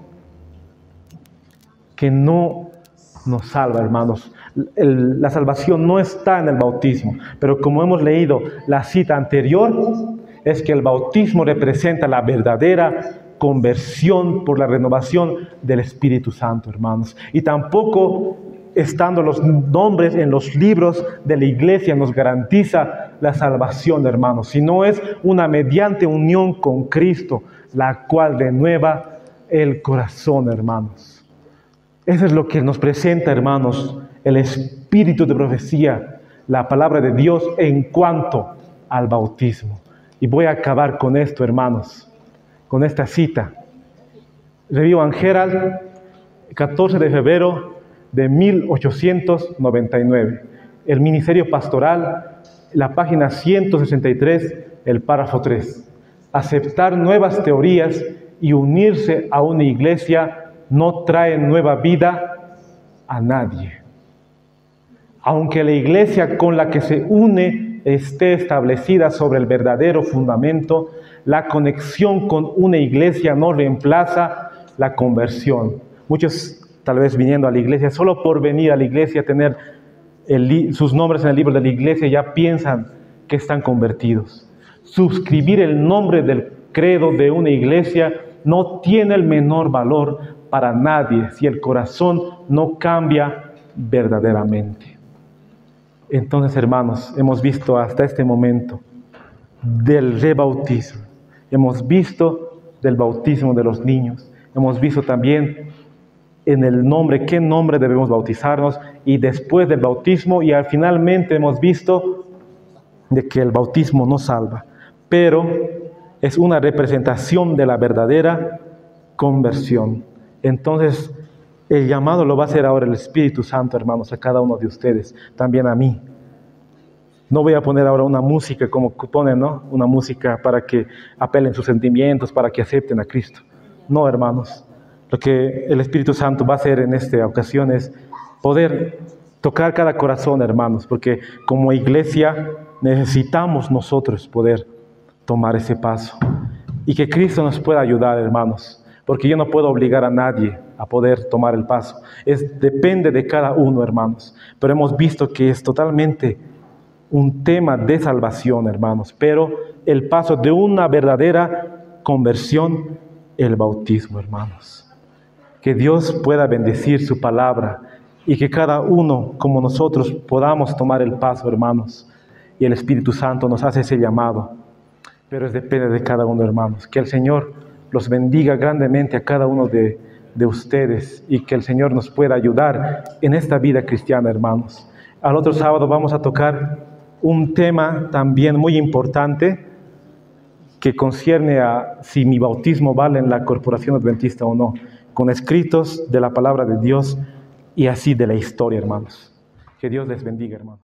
Que no nos salva, hermanos. El, la salvación no está en el bautismo, pero como hemos leído la cita anterior, es que el bautismo representa la verdadera conversión por la renovación del Espíritu Santo, hermanos. Y tampoco estando los nombres en los libros de la iglesia nos garantiza la salvación, hermanos, sino es una mediante unión con Cristo, la cual renueva el corazón, hermanos. Eso es lo que nos presenta, hermanos, el espíritu de profecía, la palabra de Dios en cuanto al bautismo. Y voy a acabar con esto, hermanos, con esta cita. Review and Herald, catorce de febrero de mil ochocientos noventa y nueve. El ministerio pastoral la página ciento sesenta y tres, el párrafo tres. Aceptar nuevas teorías y unirse a una iglesia no trae nueva vida a nadie. Aunque la iglesia con la que se une esté establecida sobre el verdadero fundamento, la conexión con una iglesia no reemplaza la conversión. Muchos, tal vez viniendo a la iglesia, solo por venir a la iglesia, tener el, sus nombres en el libro de la iglesia, ya piensan que están convertidos. Suscribir el nombre del credo de una iglesia no tiene el menor valor para nadie si el corazón no cambia verdaderamente. Entonces, hermanos, hemos visto hasta este momento del rebautismo, hemos visto del bautismo de los niños, hemos visto también en el nombre, qué nombre debemos bautizarnos, y después del bautismo, y al finalmente hemos visto de que el bautismo no salva, pero es una representación de la verdadera conversión. Entonces, el llamado lo va a hacer ahora el Espíritu Santo, hermanos, a cada uno de ustedes, también a mí. No voy a poner ahora una música como ponen, ¿no? Una música para que apelen sus sentimientos, para que acepten a Cristo. No, hermanos. Lo que el Espíritu Santo va a hacer en esta ocasión es poder tocar cada corazón, hermanos, porque como iglesia necesitamos nosotros poder tomar ese paso. Y que Cristo nos pueda ayudar, hermanos, porque yo no puedo obligar a nadie a poder tomar el paso. Es, depende de cada uno, hermanos. Pero hemos visto que es totalmente un tema de salvación, hermanos. Pero el paso de una verdadera conversión, el bautismo, hermanos. Que Dios pueda bendecir su palabra y que cada uno, como nosotros, podamos tomar el paso, hermanos. Y el Espíritu Santo nos hace ese llamado. Pero es depende de cada uno, hermanos. Que el Señor los bendiga grandemente a cada uno de, de ustedes y que el Señor nos pueda ayudar en esta vida cristiana, hermanos. Al otro sábado vamos a tocar un tema también muy importante que concierne a si mi bautismo vale en la corporación adventista o no, con escritos de la palabra de Dios y así de la historia, hermanos. Que Dios les bendiga, hermanos.